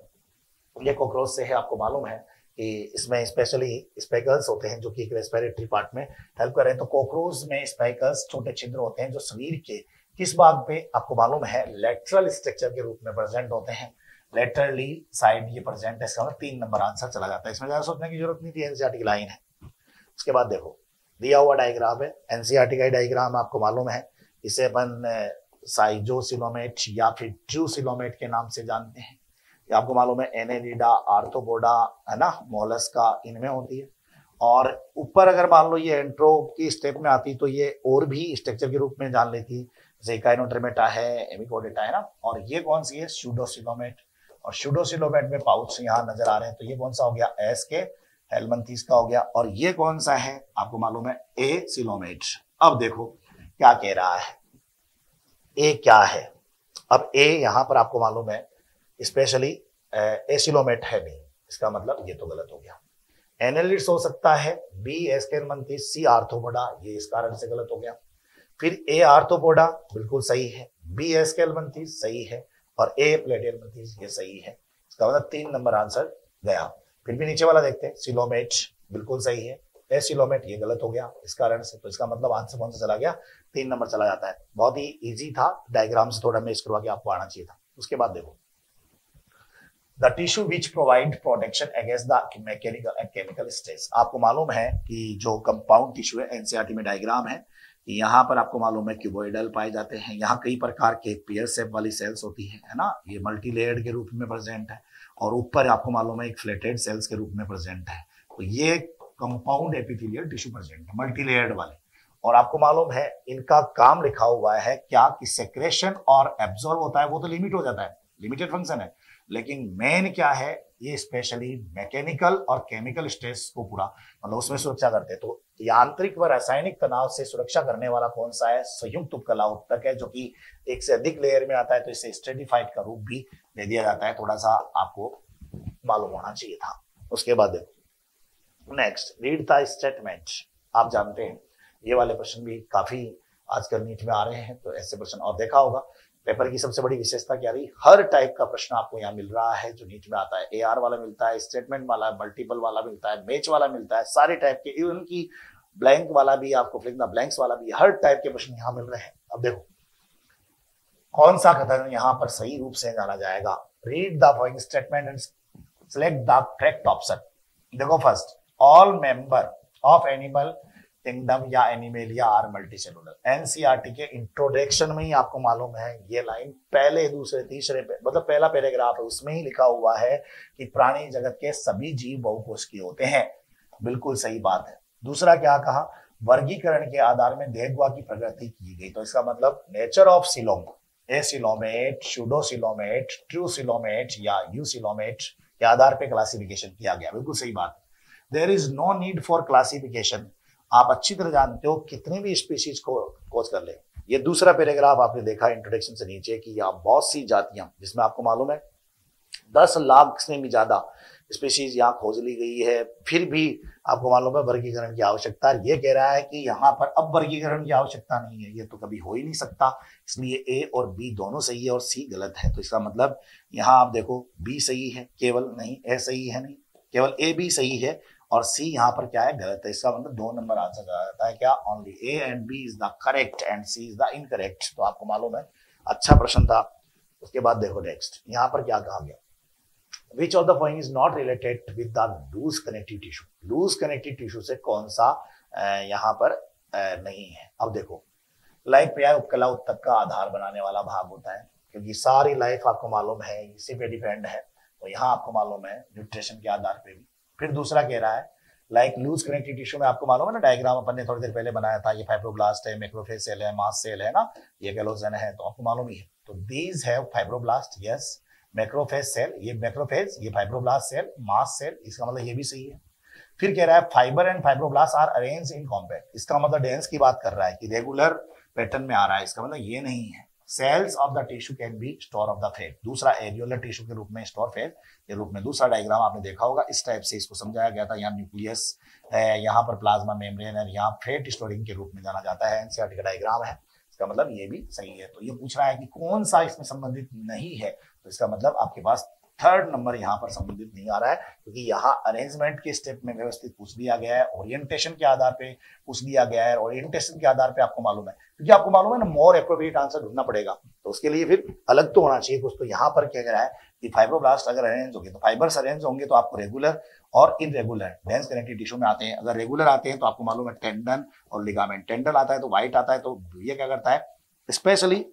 ये कॉकरोच से है, आपको मालूम है कि इसमें स्पेशली स्पाइकल्स होते हैं जो कि रेस्पिरेटरी पार्ट में हेल्प कर रहे हैं। तो कॉकरोच में स्पाइकल्स छोटे छिद्र होते हैं जो शरीर के किस भाग पे, आपको मालूम है लेटरल स्ट्रक्चर के रूप में प्रेजेंट होते हैं, लेटरली साइड ये प्रेजेंट है, इसका मतलब तीन नंबर आंसर चला जाता है, इसमें ज्यादा सोचने की जरूरत नहीं थी, एनसीईआरटी की लाइन है। उसके बाद देखो, दिया हुआ डायग्राम है, एनसीईआरटी का डायग्राम आपको मालूम है, इसे अपन साइजोसिलोमेट या फिर ट्रूसिलोमेट के नाम से जानते हैं। ये आपको मालूम है एनेलिडा, आर्थ्रोपोडा, है ना, मोलस्का, इनमें होती है। और ऊपर अगर मान लो ये एंट्रो की स्टेप में आती तो ये और भी स्ट्रक्चर के रूप में जान लेती, जैसे इकाइनोडर्मेटा है, हेमिकोडेटा है ना, और ये कौन सी है, स्यूडोसिलोमेट, और स्यूडोसिलोमेट में पाउच यहाँ नजर आ रहे हैं, तो ये कौन सा हो गया, एस के हेलमंथीस का हो गया, और ये कौन सा है आपको मालूम है, ए सिलोमेट। अब देखो क्या कह रहा है, ए क्या है, अब ए यहाँ पर आपको मालूम है स्पेशली एसिलोमेट है नहीं, इसका मतलब ये तो गलत हो गया। एनालिट्स हो सकता है, बी एस्केरमंथीस, सी आर्थ्रोपोडा, ये इस कारण से गलत हो गया। फिर ए आर्थ्रोपोडा बिल्कुल सही है, बी एस्केरमंथीस सही है, और ए प्लेटियलमंथीस ये सही है, इसका मतलब तीन नंबर आंसर गया। फिर भी नीचे वाला देखते हैं, सिलोमेट बिल्कुल सही है, एसिलोमेट ये गलत हो गया इस कारण से, तो इसका मतलब आंसर कौन सा चला गया, तीन नंबर चला जाता है। बहुत ही इजी था, डायग्राम से थोड़ा मेच करवा के आपको आना चाहिए था। उसके बाद देखो, the tissue which provide protection against the mechanical and chemical stress, आपको मालूम है कि जो कंपाउंड टिश्यू है, एनसीईआरटी में डायग्राम है, यहाँ पर आपको मालूम है क्यूबोइडल पाए जाते हैं, यहाँ कई प्रकार के पेयर शेप वाली सेल्स होती है, है ना, ये मल्टी लेयर्ड के रूप में प्रेजेंट है, और ऊपर आपको मालूम है एक फ्लेटेड सेल्स के रूप में प्रेजेंट है, तो ये कंपाउंड एपिथेलियल टिश्यू प्रेजेंट है, मल्टी लेयर्ड वाले। और आपको मालूम है इनका काम लिखा हुआ है क्या, कि सेक्रेशन और एब्जॉर्ब होता है, वो तो लिमिट हो जाता है, लिमिटेड फंक्शन है, लेकिन मेन क्या है, ये स्पेशली मैकेनिकल और केमिकल स्ट्रेस को पूरा मतलब उसमें सुरक्षा करते हैं। तो यांत्रिक व रासायनिक तनाव से सुरक्षा करने वाला कौन सा है? संयुक्त उपकला उत्तक है, जो कि एक से अधिक लेयर में आता है, तो इसे स्ट्रेटिफाइड का रूप भी दे दिया जाता है। थोड़ा सा आपको मालूम होना चाहिए था। उसके बाद देखो नेक्स्ट, रीड द स्टेटमेंट। आप जानते हैं ये वाले प्रश्न भी काफी आजकल नीट में आ रहे हैं, तो ऐसे प्रश्न और देखा होगा। पेपर की सबसे बड़ी विशेषता क्या रही? हर टाइप का प्रश्न आपको यहाँ मिल रहा है जो नीट में आता है। एआर वाला मिलता है, स्टेटमेंट वाला, मल्टीपल वाला मिलता है, मैच वाला मिलता है, सारे टाइप के, इवन की ब्लैंक वाला भी, आपको फिल इन द ब्लैंक्स वाला भी, हर टाइप के प्रश्न यहाँ मिल रहे हैं। अब देखो कौन सा कथन यहाँ पर सही रूप से जाना जाएगा? Read the following statement and select the correct option. देखो first, all member of animal kingdom या एनिमेलिया आर मल्टीसेलुलर। एनसीईआरटी के इंट्रोडक्शन में ही आपको मालूम है ये लाइन पहले दूसरे तीसरे पे मतलब पहला पैराग्राफ है उसमें ही लिखा हुआ है कि प्राणी जगत के सभी जीव बहुकोषीय होते हैं। बिल्कुल सही बात है। दूसरा क्या कहा? वर्गीकरण के आधार में देहगुआ की प्रकृति की गई। तो इसका मतलब nature of coelom, acoelomate, pseudocoelomate, true coelomate या यूसिलोमेट के आधार पे क्लासिफिकेशन किया गया। बिल्कुल सही बात। There is no need for classification. आप अच्छी तरह जानते हो कितनी भी स्पीशीज को खोज कर ले। ये दूसरा पैराग्राफ आपने देखा इंट्रोडक्शन से नीचे कि यहाँ बहुत सी जातियां, जिसमें आपको मालूम है दस लाख से भी ज्यादा स्पीशीज यहाँ खोज ली गई है, फिर भी आपको मालूम है वर्गीकरण की आवश्यकता। ये कह रहा है कि यहाँ पर अब वर्गीकरण की आवश्यकता नहीं है, ये तो कभी हो ही नहीं सकता, इसलिए ए और बी दोनों सही है और सी गलत है। तो इसका मतलब यहाँ आप देखो बी सही है केवल, नहीं ए सही है, नहीं केवल ए बी सही है और सी यहाँ पर क्या है? गलत है। इसका मतलब दो नंबर आंसर आ जाता है क्या? Only A and B is the correct and C is the incorrect. तो आपको मालूम है अच्छा प्रश्न था। उसके बाद देखो नेक्स्ट, यहाँ पर क्या कहा गया? Which of the following is not related with the loose connective tissue. Loose connective tissue से कौन सा यहाँ पर नहीं है? अब देखो लाइफ पर्याय उपकला उत्तक का आधार बनाने वाला भाग होता है, क्योंकि सारी लाइफ आपको मालूम है इसी पे डिपेंड है। तो यहाँ आपको मालूम है न्यूट्रिशन के आधार पे भी। फिर दूसरा कह रहा है लाइक लूज कनेक्टिव टिश्यू में आपको मालूम है ना, डायग्राम अपन ने थोड़ी देर पहले बनाया था, ये फाइब्रोब्लास्ट है, मैक्रोफेज सेल है, मास सेल है ना, ये कोलेजन है, तो आपको मालूम ही है। तो these have fibroblast, yes, macrophage cell, ये मैक्रोफेज, ये फाइब्रोब्लास्ट सेल, मास सेल, इसका मतलब ये भी सही है। फिर कह रहा है fibre and fibroblast are arrange in compact, इसका मतलब डेंस की बात कर रहा है कि रेगुलर पैटर्न में आ रहा है, इसका मतलब ये नहीं है। Cells of the tissue can be store of the fat, दूसरा एरियोलर टिश्यू के रूप में, स्टोर फेट के रूप में। दूसरा डायग्राम आपने देखा होगा, इस टाइप से इसको समझाया गया था। यहाँ न्यूक्लियस है, यहाँ पर प्लाज्मा मेम्ब्रेन है, यहाँ फेट स्टोरिंग के रूप में जाना जाता है। एनसीईआरटी का डायग्राम है, इसका मतलब ये भी सही है। तो ये पूछ रहा है कि कौन सा इसमें संबंधित नहीं है, तो इसका मतलब आपके पास थर्ड नंबर यहाँ पर संबंधित नहीं आ रहा है, क्योंकि यहाँ अरेंजमेंट के स्टेप में व्यवस्थित पूछ दिया गया है, ओरिएंटेशन के आधार पे पूछ दिया गया है। ओरिएंटेशन के आधार पे आपको मालूम है, क्योंकि आपको मालूम है ना मोर एप्रोप्रिएट आंसर ढूंढना पड़ेगा, तो उसके लिए फिर अलग तो होना चाहिए कुछ। तो यहाँ पर क्या कह रहा है कि फाइब्रोब्लास्ट अगर अरेंज होंगे तो फाइबर्स अरेंज होंगे तो आपको रेगुलर और इनरेगुलर डेंस कनेक्टिव टिश्यू में आते हैं। अगर रेगुलर आते हैं तो आपको मालूम है टेंडन और लिगामेंट। टेंडन आता है तो व्हाइट आता है, तो ये क्या करता है स्पेशली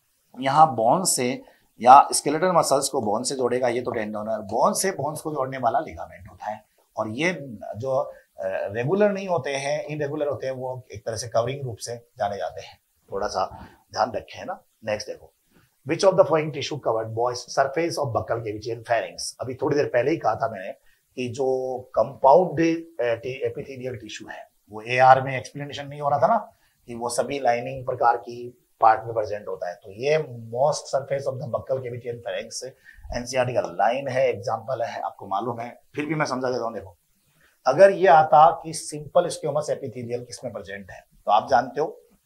यहाँ बोन से या स्केलेटल मसल्स को बोन से जोड़ेगा, ये तो टेंडन है। बोन से बोन्स को जोड़ने वाला लिगामेंट होता है। और ये जो रेगुलर नहीं होते हैं, इनरेगुलर होते हैं, वो एक तरह से कवरिंग रूप से जाने जाते हैं। थोड़ा सा ध्यान रखें ना। नेक्स्ट देखो, which of the following tissue covered बॉयज surface of buccal cavity and pharynx. अभी थोड़ी देर पहले ही कहा था मैंने कि जो कंपाउंड एपिथेलियल टिश्यू है वो एआर में एक्सप्लेनेशन नहीं हो रहा था ना, कि वो सभी लाइनिंग प्रकार की पार्ट में प्रेजेंट होता है। तो ये moist surface of the buccal cavity and pharynx NCERT का लाइन है, एग्जांपल है, आपको मालूम है, फिर भी मैं समझा देता हूँ। देखो अगर ये आता कि सिंपल स्क्यूमस एपिथेलियल किसमें प्रेजेंट है, तो आप जानते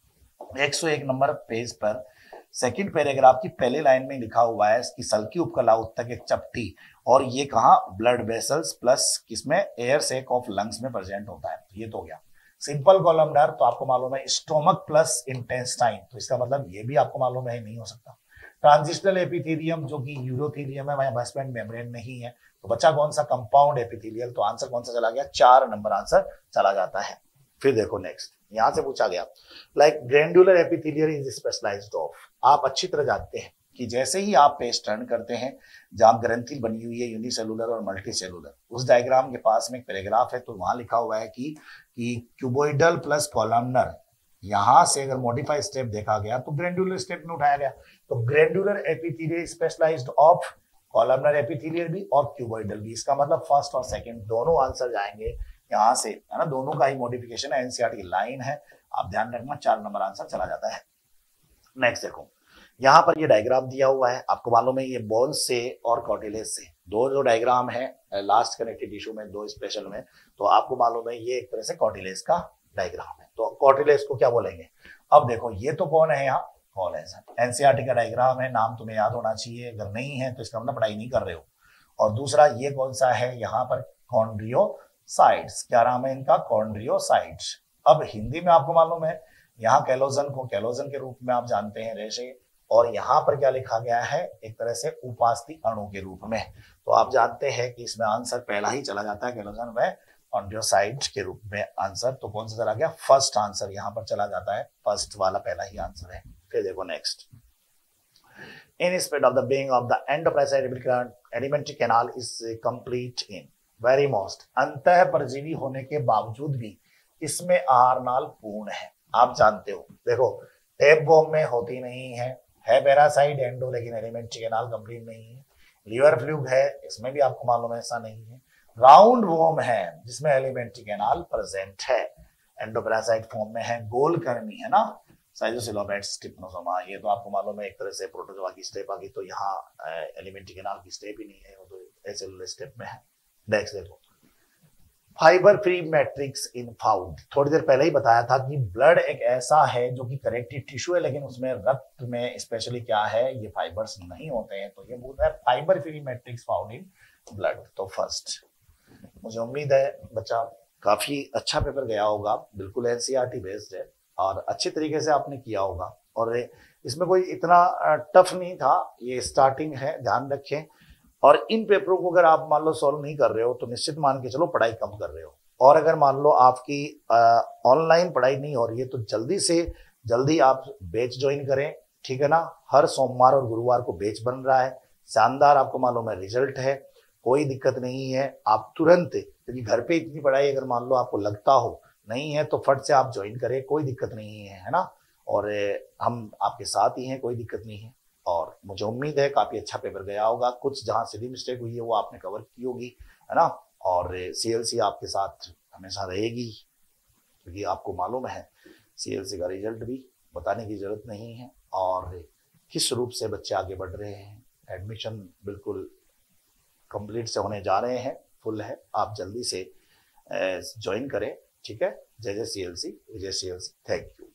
हो एक सौ एक नंबर पेज पर सेकंड पैराग्राफ की पहले लाइन में लिखा हुआ है कि सल्की उपकला उत्तक एक चपटी, और ये कहा ब्लड वेसल्स प्लस किसमें एयर सेक ऑफ लंग्स में प्रेजेंट होता है। तो ये तो हो गया। सिंपल कॉलमनर तो आपको मालूम है स्टोमक प्लस इंटेस्टाइन, तो इसका मतलब ये भी आपको मालूम है नहीं हो सकता। ट्रांजिशनल एपिथेलियम जो कि यूरोथेलियम है, वहां बेसमेंट मेम्ब्रेन नहीं है, तो बच्चा कौन सा कंपाउंड एपिथेलियल, तो आंसर कौन सा चला गया? चार नंबर आंसर चला जाता है। फिर देखो नेक्स्ट, यहां से पूछा गया like glandular epithelial is specialised of. आप अच्छी तरह जानते हैं कि जैसे ही आप पेज टर्न करते हैं जहां ग्रंथि बनी हुई है यूनिसेलुलर और मल्टी सेलुलर, उस डायग्राम के पास में एक पैराग्राफ है, तो वहां लिखा हुआ है कि कि क्यूबोइडल प्लस कॉलमनर, यहां से अगर मॉडिफाइड स्टेप देखा गया तो ग्रैंडुलर स्टेप में उठाया गया। तो glandular epithelial specialised of columnar epithelial भी और क्यूबॉइडल भी। इसका मतलब फर्स्ट और सेकंड दोनों आंसर जाएंगे यहाँ से, है ना, दोनों का ही मॉडिफिकेशन है, एनसीईआरटी की लाइन है, आप ध्यान रखना, चार नंबर आंसर चला जाता है। नेक्स्ट देखो, यहाँ पर ये डायग्राम दिया हुआ है, आपको मालूम है ये बोन से और कार्टिलेज से दो जो डायग्राम है लास्ट कनेक्टिव टिश्यू में, दो स्पेशल में, तो आपको मालूम है ये एक तरह से कार्टिलेज का डायग्राम है। तो कार्टिलेज को क्या बोलेंगे? अब देखो ये तो कौन है यहाँ, कॉलेजन। एनसीईआरटी का डायग्राम है, नाम तुम्हें याद होना चाहिए, अगर नहीं है तो इसका मतलब पढ़ाई नहीं कर रहे हो। और दूसरा ये कौन सा है, यहाँ पर कॉन्ड्रियोसाइट्स, क्या नाम है इनका, कॉन्ड्रियोसाइट्स। अब हिंदी में आपको मालूम है यहाँ कैलोजन को कैलोजन के रूप में आप जानते हैं रेशे, और यहाँ पर क्या लिखा गया है, एक तरह से उपास्थि अणु के रूप में। तो आप जानते हैं कि इसमें आंसर पहला ही चला जाता है, कैलोजन में कॉन्ड्रियोसाइट के रूप में आंसर। तो कौन सा चला गया, फर्स्ट आंसर यहाँ पर चला जाता है, फर्स्ट वाला पहला ही आंसर है। फिर देखो next, in spread of the being of the endoplasmic alimentary canal is complete in very most, अंतः परजीवी होने के बावजूद भी इसमें आहार नाल पूर्ण है। आप जानते हो, देखो टेप वॉर्म में होती नहीं है, है पैरासाइट एंडो, लेकिन एलिमेंट्री कैनाल कंप्लीट नहीं है। लीवर फ्लूक है, इसमें भी आपको मालूम है ऐसा नहीं है। राउंड वॉर्म है जिसमें एलिमेंट्री कैनाल प्रेजेंट है, एंडोपैरासाइट फॉर्म में है। गोल कर्मी है ना, साइजोसिलोमेट्स, ट्रिपनोसोमा, ये तो आपको मालूम है एक तरह से प्रोटोजोआ की स्टेप आ गई, तो यहाँ एलिमेंट्री कैनाल की स्टेप ही नहीं है, वो तो एसेलुलर स्टेप में है। नेक्स्ट देखो, fibre free matrix in found, थोड़ी देर पहले ही बताया था कि ब्लड एक ऐसा है जो कि कनेक्टिव टिश्यू है, लेकिन उसमें रक्त में स्पेशली क्या है, ये फाइबर्स नहीं होते हैं, तो ये बोल रहा है fibre free matrix found in blood. तो फर्स्ट, मुझे उम्मीद है बच्चा काफी अच्छा पेपर गया होगा, बिल्कुल एनसीईआरटी बेस्ड है और अच्छे तरीके से आपने किया होगा, और इसमें कोई इतना टफ नहीं था, ये स्टार्टिंग है, ध्यान रखें। और इन पेपरों को अगर आप मान लो सॉल्व नहीं कर रहे हो तो निश्चित मान के चलो पढ़ाई कम कर रहे हो, और अगर मान लो आपकी ऑनलाइन पढ़ाई नहीं हो रही है तो जल्दी से जल्दी आप बैच ज्वाइन करें, ठीक है ना। हर सोमवार और गुरुवार को बैच बन रहा है, शानदार, आपको मालूम है रिजल्ट है, कोई दिक्कत नहीं है। आप तुरंत, क्योंकि घर पे इतनी पढ़ाई अगर मान लो आपको लगता हो नहीं है तो फट से आप ज्वाइन करें, कोई दिक्कत नहीं है, है ना। और हम आपके साथ ही हैं, कोई दिक्कत नहीं है। और मुझे उम्मीद है काफी अच्छा पेपर गया होगा, कुछ जहां सिली मिस्टेक हुई है वो आपने कवर की होगी, है ना। और सीएलसी आपके साथ हमेशा रहेगी, क्योंकि आपको मालूम है सीएलसी का रिजल्ट भी बताने की जरूरत नहीं है, और किस रूप से बच्चे आगे बढ़ रहे हैं। एडमिशन बिल्कुल कंप्लीट से होने जा रहे हैं, फुल है, आप जल्दी से ज्वाइन करें, ठीक है। जय जय सीएलसी, विजय सीएलसी, थैंक यू।